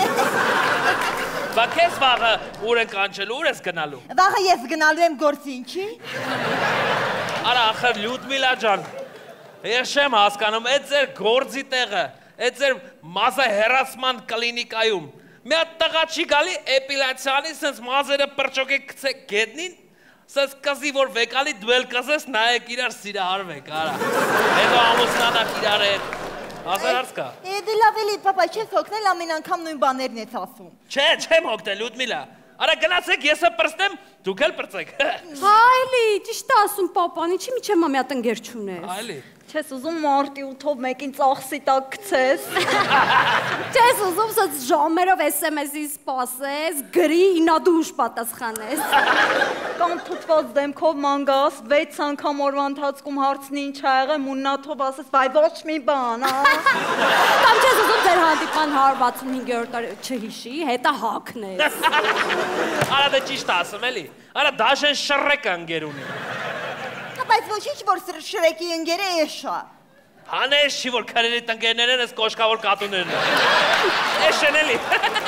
Բա քեզ վաղը ուր են կանչելու, ուր ես գնալու։ Վաղը ես գնալու եմ գործի, ինչի։ Արա ախր Լյուդմիլա ջան, Ես չեմ հասկանում, այդ ձեր գործի տեղը, այդ ձեր մազը հեռացման կլինիկայում մի հատ տղա չի գալի էպիլյացիանի սենց մազերը պրճոք է գցեք գետնին, սենց կզի որ վեկալի դու էլ կզես նայեք իրար սիրահարվեք, արա, հետո ամուսնանաք իրար հետ, ասեր հարց կա։ Դե լավ էլի, պապա, չես հոգնել ամեն անգամ նույն բաներն ես ասում։ Չէ, չեմ հոգնել, Լյուդմիլա, արա գնացեք եսը պրստեմ, դուք էլ պրծեք։ Հայլի, ճիշտ է ասում պապան, ինչի միջև մամի հատ ընկեր չունես։ Այլի։ Չես ուզում մարտի ութով մեկին ծախսի տակ գցես։ Չես ուզում սած ժամերով էս էմ էսի սպասես, գրի ինադուշ պատասխանես։ Կամ թթված դեմքով մանգաս, վեց անգամ օրվա ընթացքում հարցնի ինչ ա եղել, մուննաթով ասես, վայ ոչ մի բան, Կամ չես ուզում ձեր հանդիպման հարյուր վաթսունհինգերորդ տարի չհիշի, հետը հագնես։ Արա դե ճիշտ ասում էլի, արա դաշեն շռեք ընկեր ունի։ Բայց ոչինչ որ շրեկի ընկերը էշա։ Հանես չի որ քրերի տնկերներն են, ես կոշկավոր կատուներն են։ Էշեն էլի։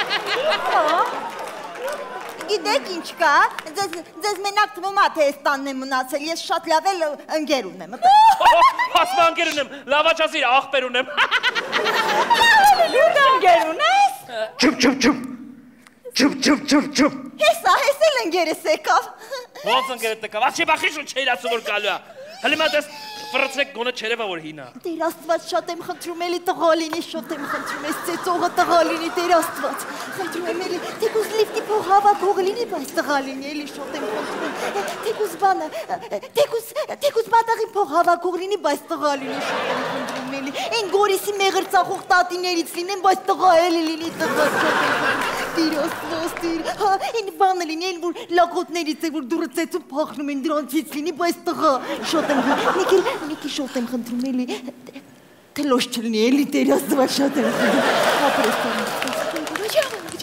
Գիտեք ինչ կա, ձեզ մենակ թվում ա թե ես տանն եմ մնացել, ես շատ լավ էլ ընկեր ունեմ։ Հասմա ընկեր ունեմ, լավաչասիր աղբեր ունեմ։ Լյուդ ընկեր ունես։ Չուպ, չուպ, չուպ, չուպ, չուպ, չուպ, չուպ։ Հեսա, հես էլ ընկերս եկավ։ Ոնց ընկերդ եկավ, ասի բախի շու չէր ասում որ գալու ա։ Հլի մա դες ֆրծեք գոնը չերևա որ հինա։ Տեր Աստված շատ եմ խնդրում էլի տղա լինի, շատ եմ խնդրում ես ծեծողը տղա լինի, Տեր Աստված։ Խնդրում եմ էլի, թեկուզ լիֆտի փող հավաքող լինի, բայց տղա լինի, էլի շատ եմ խնդրում։ Թեկուզ բանը, թեկուզ թեկուզ մատաղի փող հավաքող լինի, բայց տղա լինի, շատ եմ խնդրում էլի։ Այն գորիսի մեղրծախող տատիներից լինեն, բայց տղա էլի լինի, տղա շատ եմ խնդրում։ Տեր Աստված, Տեր, հա, այն բանը լինի, այն որ լակոտներից է որ դուրը ծեծում փախնում են դրանցից լինի, բայց տղա շատ եմ խնդրում։ Նիկի շատ եմ խնդրում էլի, թելոշ չլնի էլի Տեր Աստված շատ եմ խնդրում, ապրես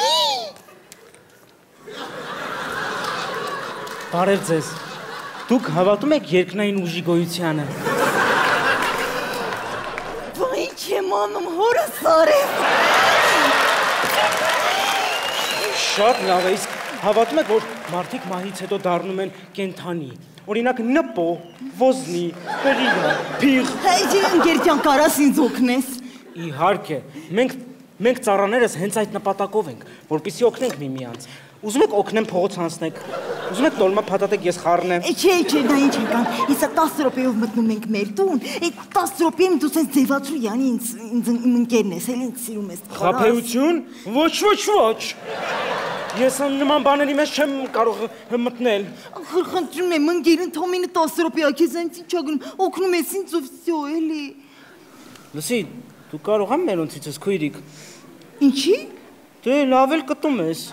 Բարև ձեզ, դուք հավատում եք երկնային ուժի գոյությանը։ Բա ինչ եմ անում հորս արև։ Շատ լավ է, իսկ հավատում եք, որ մարդիկ մահից հետո դառնում են կենդանի։ Օրինակ նպո, ոզնի, պերիգա, փիղ։ Հայջի ընկեր ջան, կարաս ինձ օգնես։ Իհարկե, մենք մենք ծառաներս հենց այդ նպատակով ենք, որպեսզի օգնենք միմյանց։ Ուզում եք օգնեմ փողոց հանձնեք։ Ուզում եք տոլմա փաթաթեք, ես խառնեմ։ Չէ, չէ, դա ինչ եկան։ Իսա տասը րոպեով մտնում ենք մեր տուն։ Այդ տասը րոպեում դու սենց ձևացրու յանի ինձ ինձ իմ ընկերն ես, էլ ինձ սիրում ես։ Խաբեություն։ Ոչ, ոչ, ոչ։ Ես նման բաների մեջ չեմ կարող մտնել։ Խնդրում եմ, ընկերն թոմինը տասը րոպե ա քեզ այնց ինչ ա գնում, օգնում ես ինձ ու վсё, էլի։ Լսի, դու կարող եմ մերոնցիցս քույրիկ։ Ինչի։ Դե լավ էլ կտում ես։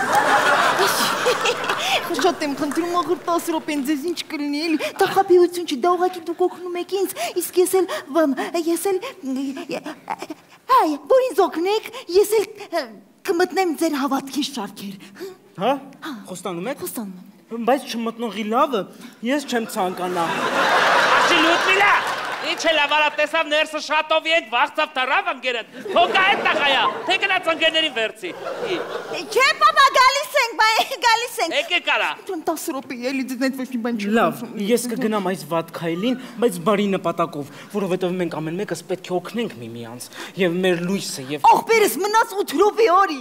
Շատ եմ խնդրում, աղր տասը րոպեն ձեզ ինչ կլինի, էլի։ Դա խաբեություն չի, դա ուղղակի դուք օգնում եք ինձ, իսկ ես էլ բան, ես էլ այ, որ ինձ օգնեք, ես էլ կմտնեմ ձեր հավատքի շարքեր։ Հա? Խոստանում եք։ Խոստանում եմ։ Բայց չմտնողի լավը ես չեմ ցանկանա։ Աշի Լյուդմիլա, ինչ է լավ արա տեսավ ներսը շատովի ենք վաղցավ թռավ ընկերդ։ Հոգա այդ տղայա, թե գնաց ընկերներին վերցի։ Չէ, պապա, գալիս ենք, բայ գալիս ենք։ Եկեք արա։ Դրամ տասը րոպե, էլի դες այդ ոչ մի բան չի։ Լավ, ես կգնամ այս վատ քայլին, բայց բարի նպատակով, որովհետև մենք ամեն մեկս պետք է օգնենք միմյանց եւ մեր լույսը եւ Ախպերս մնաց ութ րոպե օրի։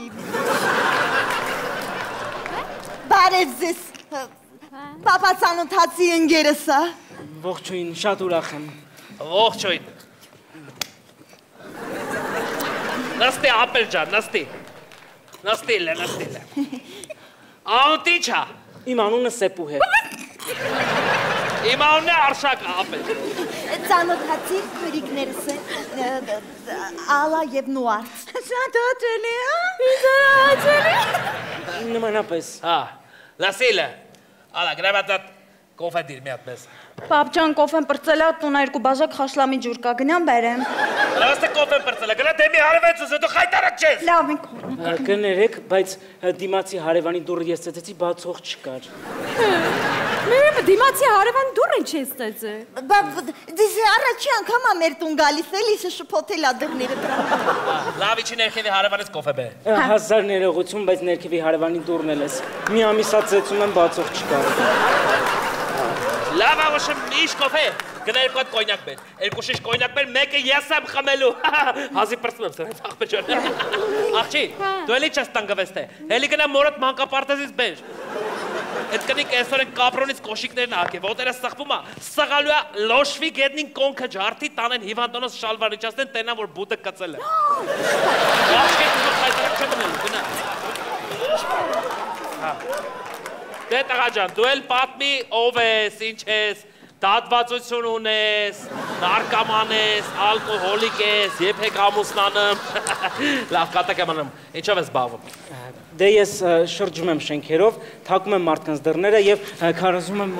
Բարև ձեզ։ Պապա ցանոթացի ընկերս ա։ Ողջույն, շատ ուրախ եմ։ Ողջույն։ Նստի ապել ջան, նստի։ Նստի լե, նստի լե։ Անտ ինչ ա։ Իմ անունը Սեպուհ է։ Իմ անունն է Արշակ ապել։ Ցանոթացի քրիկներս են Ալա եւ Նուարդ։ Շատ հաճելի է։ Շատ հաճելի։ Նմանապես։ Հա, լասիլը։ Ալա, գրավատատ կոֆե դիր մի հատ մեզ։ Պապ ջան, կոֆեն պրծել ա, տուն երկու բաժակ խաշլամի ջուր կա, գնամ բերեմ։ Լաստը կոֆեն պրծել ա, գնա դեմի հարևեցուս, դու խայտարակ չես։ Լավ ենք խորում։ Կներեք, բայց դիմացի հարևանի դուռը ես ծեծեցի, բացող չկար։ Մերեմ, դիմացի հարևանի դուռը ինչ ես ծեծե։ Դες առաջի անգամ ա մեր տուն գալիս էլի շփոթել ա դռները դրանք։ Լավ իջի ներքևի հարևանից կոֆե բե։ Հազար ներողություն, բայց ներքևի հարևանի դուռն էլ ես։ Մի ամիսա ծեծում եմ, բացող չկար։ Լավ աղոշը միշ կոֆե, Գնա երկու հատ կոնյակ բեր։ Երկու շիշ կոնյակ բեր, մեկը ես եմ խմելու։ Հազի պրծում եմ սրանց աղբեջան։ Աղջի, դու էլի չես տանգվես թե։ Էլի գնա մորդ մանկապարտեզից բեր։ Այդ կնիկ այսօր են կապրոնից կոշիկներն ակե, ոտերը սխվում է, սղալու է լոշվի գետնին կոնքը ջարդի տանեն հիվանդոնոս շալվար իջասնեն տենան, որ բուտը կծել է։ Աղջի, դու խայտարակ չեմ նելու, գնա։ Դե տղաջան, դու էլ պատմի ով ես, ինչ ես, դատվածություն ունես, նարկաման ես, ալկոհոլիկ ես, եփեք ամուսնանում, լավ կատակ եմ անում, ինչով ես զբաղվում։ Դե ես շրջում եմ շենքերով, թակում եմ մարդկանց դռները եւ քարոզում եմ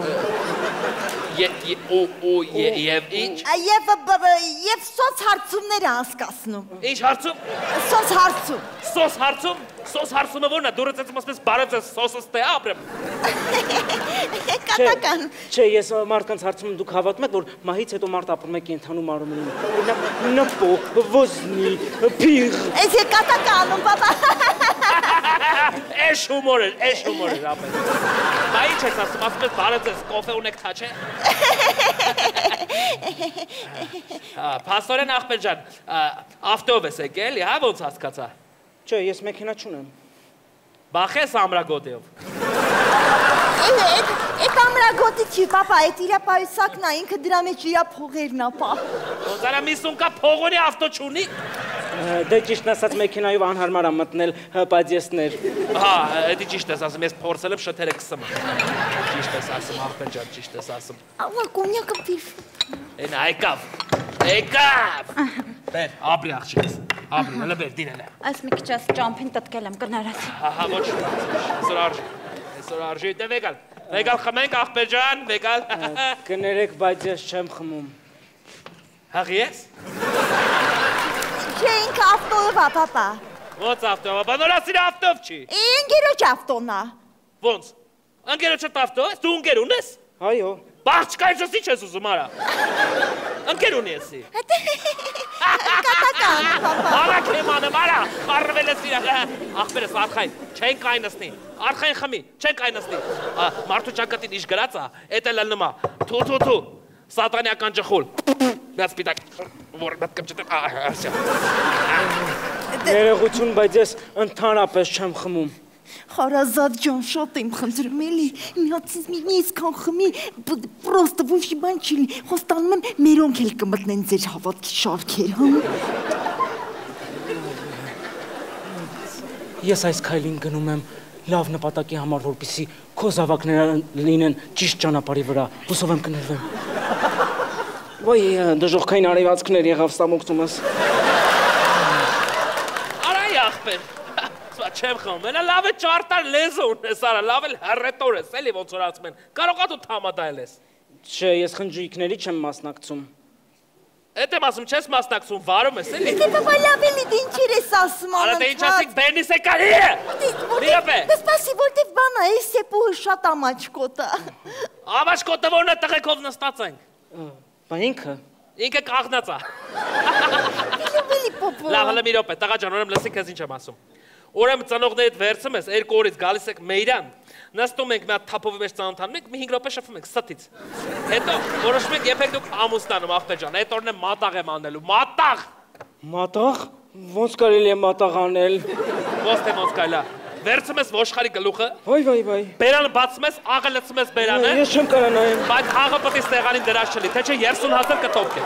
Եվ ինչ։ Եվ սոց հարցումներ է հասկացնում։ Ինչ հարցում։ Սոց հարցում։ Սոս հարցում։ Սոս հարցումը ո՞րն է։ Դուրս ես ասես բարև ես սոսս թե ապրեմ։ Կատական։ Չէ, ես մարդկանց հարցում եմ, դուք հավատում եք, որ մահից հետո մարդ ապրում է կենդանում արումին։ Նպո, ոզնի, փիղ։ Էս է կատականում, պապա։ Էշ հումոր էր, էշ հումոր էր ապել։ Բա ինչ ես ասում, ասում ես բարև ես, կոֆե ունեք թա չէ։ Փաստորեն աղբեր ջան, ավտով ես եկել, հա ոնց հասկացա։ Չէ, ես մեքենա չունեմ։ Բախես ամրագոտեով։ Էդ ամրագոտի չի, պապա, էդ իրա պայուսակն է, ինքը դրա մեջ իրա փողերն է, պա։ Ոնցարա միսուն կա փողոնի ավտո չունի։ Դե ճիշտն ասած մեքենայով անհարմար եմ մտնել պադյեսներ։ Հա, էդի ճիշտ ես ասում, ես փորձել եմ շթերը կսում։ Ճիշտ ես ասում, աղբեր ջան, ճիշտ ես ասում։ Ահա կոնյակը պիֆ։ Էն եկավ։ Եկավ։ Բեր, ապրի աղջիկս։ Ապրի, հələ բեր, դին հələ։ Այս մի քիչ աս ճամփին տտկել եմ, կներացի։ Ահա, ոչ, այսօր արժի։ Այսօր արժի, դե վեկալ։ Վեկալ խմենք աղբեր ջան, վեկալ։ Կներեք, բայց ես չեմ խմում։ Հաղի ես։ Չէ, ինքը ավտոյով է, պապա։ Ոնց ավտոյով, բա նորասիր ավտով չի։ Ընկերոջ ավտոն է։ Ոնց։ Ընկերոջդ ավտո ես, դու ընկեր ունես։ Այո։ Բաղջկայից ես ինչ ես ուզում արա։ Ընկեր ունի եսի։ Կատական, պապա։ Արա քեմանեմ, արա, խարվել ես իրա։ Աղբերս արխային, չեն կայնսնի, արխային խմի, չեն կայնսնի։ Մարդու ճակատին իշ գրած է, էտ էլ լնմա, թու թու թու, սատանյական ջխուլ։ Մեծ պիտակ, որ մտկեմ չտեմ, ասյա։ Ներողություն, բայց ես ընդհանրապես չեմ խմում։ Հարազատ ջան, շատ եմ խնդրում էլի, մի հատից մի իսկան խմի, պրոստը ոչի բան չի լի, խոստանում եմ մերոնք էլ կմտնեն ձեր հավատքի շարքեր, հա։ Ես այս քայլին գնում եմ լավ նպատակի համար, որպեսզի քո զավակները լինեն ճիշտ ճանապարհի վրա, հուսով եմ կներվեմ։ Ոյ, դժոխքային արևածքներ եղավ ստամոքցումս։ Արայ աղբեր, չեմ խմում, մենա լավ է ճարտար լեզու ունես արա, լավ էլ հեռետոր ես, էլի ոնց որ ասում են, կարող է դու թամադայել ես։ Չէ, ես խնջույքների չեմ մասնակցում։ Էդ եմ ասում, չես մասնակցում, վարում ես, էլի։ Դե պապա լավ էլի, դե ինչեր ես ասում անընդհատ։ Արա դե ինչ ասիկ, բերնիս է կարի է։ Լիապ է։ Սպասի, որտեվ բան է, այս սեպուհը շատ ամաչկոտ է։ Ամաչկոտը որն է տղեկով նստած ենք։ Բա ինքը։ Ինքը կաղնած է։ Լավ, հələ մի րոպե, տղա ջան, ուրեմն լսի քեզ ինչ եմ ասում։ Ուրեմն ծնողներիդ վերցում ես, երկու օրից գալիս եք Մեյրան, նստում ենք մի հատ թափովի մեջ ծանոթանում ենք, մի հինգ րոպե շփվում ենք ստից։ Հետո որոշում ենք երբեք դուք ամուսնանում, աղբեր ջան, այդ օրն է մատաղ եմ անելու, մատաղ։ Մատաղ։ Ոնց կարելի է մատաղ անել։ Ոնց թե ոնց կարելի է։ Վերցում ես ոշխարի գլուխը։ Վայ վայ վայ։ Բերանը բացում ես, աղը լցում ես բերանը։ Ես չեմ կարող նայեմ։ Բայց աղը պետք է ստեղանին դրած չլի, թե չէ երեսուն հազար կթոփկե։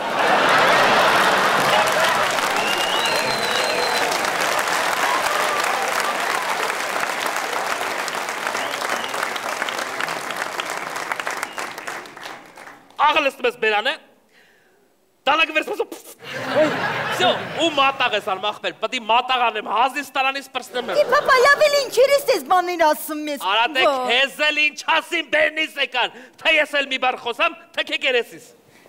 Աղը լցում ես բերանը։ Տանակը վերցում ես։ Всё, ու մատաղ ես անում աղբեր, պետք է մատաղ անեմ, հազի ստարանից պրծնում եմ։ Դե պապա լավ էլ ինչեր ես ես բաներ ասում ես։ Արա դե քեզ էլ ինչ ասին բերնիս եկան, թե ես էլ մի բառ խոսամ, թե քե գերեսիս։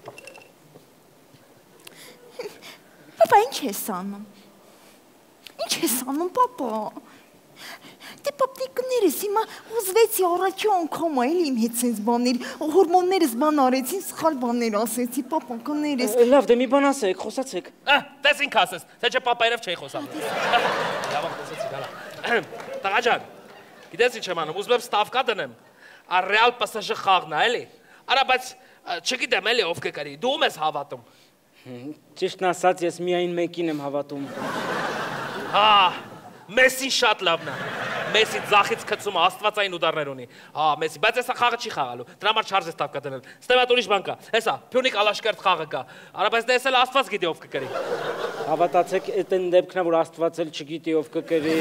Պապա ինչ ես անում։ Ինչ ես անում, պապա։ Դե պապտիկներս հիմա ուզվեցի առաջի անգամ այլ իմ հետ սենց բաներ, հորմոններս բան արեցին, սխալ բաներ ասեցի, պապանքներս։ Լավ, դե մի բան ասեք, խոսացեք։ Տես ինք ասես, թե չէ պապայրև չէի խոսամ։ Լավ խոսեցի, գալա։ Տղա ջան, գիտես ինչ եմ անում, ուզում եմ ստավկա դնեմ, առեալ պսժ խաղն է, էլի։ Արա, բայց Չգիտեմ էլի ով կկրի, դու ում ես հավատում։ Ճիշտն ասած, ես միայն մեկին եմ հավատում։ Հա, Մեսին շատ լավն է։ Մեսի ձախից գցում աստվածային ուդարներ ունի։ Հա, Մեսի, բայց հեսա խաղը չի խաղալու։ Դրա համար չարժես տապ կդնել։ Ստեվատ ուրիշ բան կա։ Հեսա, Փյունիկ Ալաշկերտ խաղը կա։ Արա բայց դե էսել աստված գիտի ով կկրի։ Հավատացեք, այդ են դեպքն է, որ աստված էլ չգիտի ով կկրի։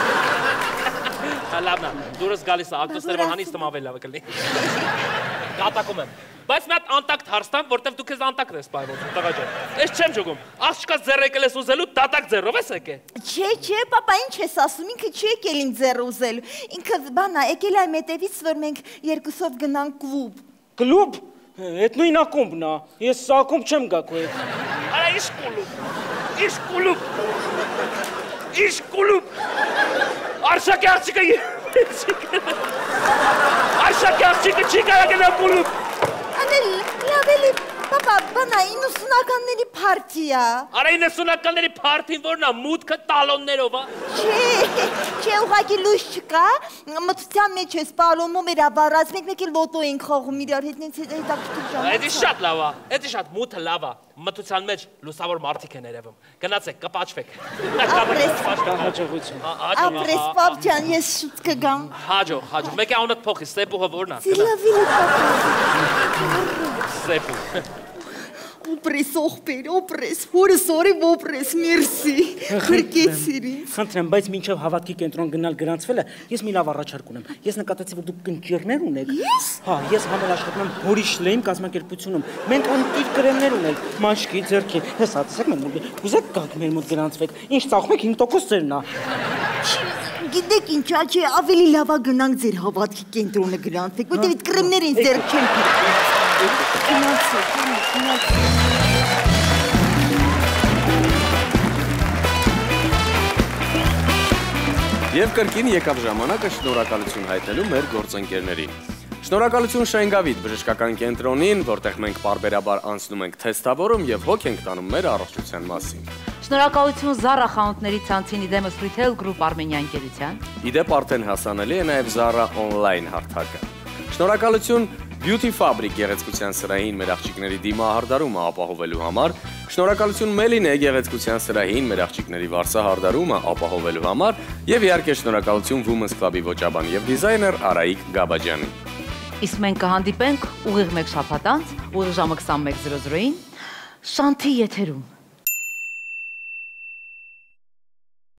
Հա, լավն է։ Դուրս գալիս է, ակտոսներ որ հանից տմ ավելի լավ կլինի։ Կատակում եմ։ Բայց մի հատ անտակտ հարստամ, որտեվ դու քեզ անտակտ ես պայմոտ, տղա ջան։ Ես չեմ ջոգում։ Աղջկա ձեռ եկել ես ուզելու, դատակ ձեռով ես եկել։ Չէ, չէ, պապա, ինչ ես ասում, ինքը չի եկել ինձ ձեռ ուզելու։ Ինքը բանա, եկել այ մետևից, որ մենք երկուսով գնանք կլուբ։ Կլուբ։ Այդ նույն ակումբն է։ Ես սա ակումբ չեմ գա քո հետ։ Արա իշ կլուբ։ Իշ կլուբ։ Իշ կլուբ։ Արշակի աղջիկը Արշակի աղջիկը չի կարա գնա կլուբ։ Անել, լավելի, պապա, բանա, իննսունականների պարտիա։ Արա իննսունականների պարտին որնա, մուտքը տալոններով, ա։ Չէ, չէ, ուղղակի լույս չկա, մտության մեջ ես պալոնում էր ավարած, մեկ մեկ էլ լոտո ենք խաղում իրար հետ, նենց հետաքրքիր ժամանակ։ Էդի շատ լավ ա, էդի շատ մութը լավ ա, մտության մեջ լուսավոր մարդիկ են երևում։ Գնացեք, կպաչվեք։ Հաջողություն։ Ապրես, պապ ջան, ես շուտ կգամ։ Հաջո, հաջո, մեկի անունդ փոխի, Սեպուհը որն ա։ Սիլավիլի պապա։ Սեպու։ Օպրես, ողբեր, օպրես, հորս օրիվ օպրես, մերսի, խրկեցիր ինձ։ Խնդրեմ, բայց մինչև հավատքի կենտրոն գնալ գրանցվելը, ես մի լավ առաջարկ ունեմ։ Ես նկատեցի, որ դուք ընկերներ ունեք։ Ես։ Հա, ես համել աշխատում եմ Հորիշ Լեյն կազմակերպությունում։ Մենք անտիր կրեմներ ունենք, մաշկի, ձեռքի։ Հեսա, տեսեք մեր մոտ, կուզեք գաք մեր մոտ գրանցվեք։ Ինչ ծախում եք, հինգ տոկոս ձերն ա։ Գիտեք ինչ, աչի, ավելի լավա գնանք ձեր հավատքի կենտրոնը գրանցվեք, որտեղ այդ կրեմները ինձ ձեռք չեն գնացեք, գնացեք։ Եվ կրկին եկավ ժամանակը շնորհակալություն հայտնելու մեր գործընկերներին։ Շնորհակալություն Շենգավիթ բժշկական կենտրոնին, որտեղ մենք պարբերաբար անցնում ենք թեստավորում եւ հոգ ենք տանում մեր առողջության մասին։ Շնորհակալություն Zara խանութների ցանցին իդեմս Retail Group Armenia ընկերության։ Իդեպ արդեն հասանելի է նաեւ Zara on-line հարթակը։ Շնորհակալություն Beauty Fabric գեղեցկության սրահին մեր աղջիկների դիմահարդարումը ապահովելու համար, շնորհակալություն Meline գեղեցկության սրահին մեր աղջիկների վարսահարդարումը ապահովելու համար եւ իհարկե շնորհակալություն Women's Club-ի ոճաբան եւ դիզայներ Արայիկ Գաբաջյանին։ Իսկ մենք կհանդիպենք ուղիղ մեկ շաբաթ անց, ուղիղ ժամը քսանմեկ զրո զրոին, Շանթի եթերում։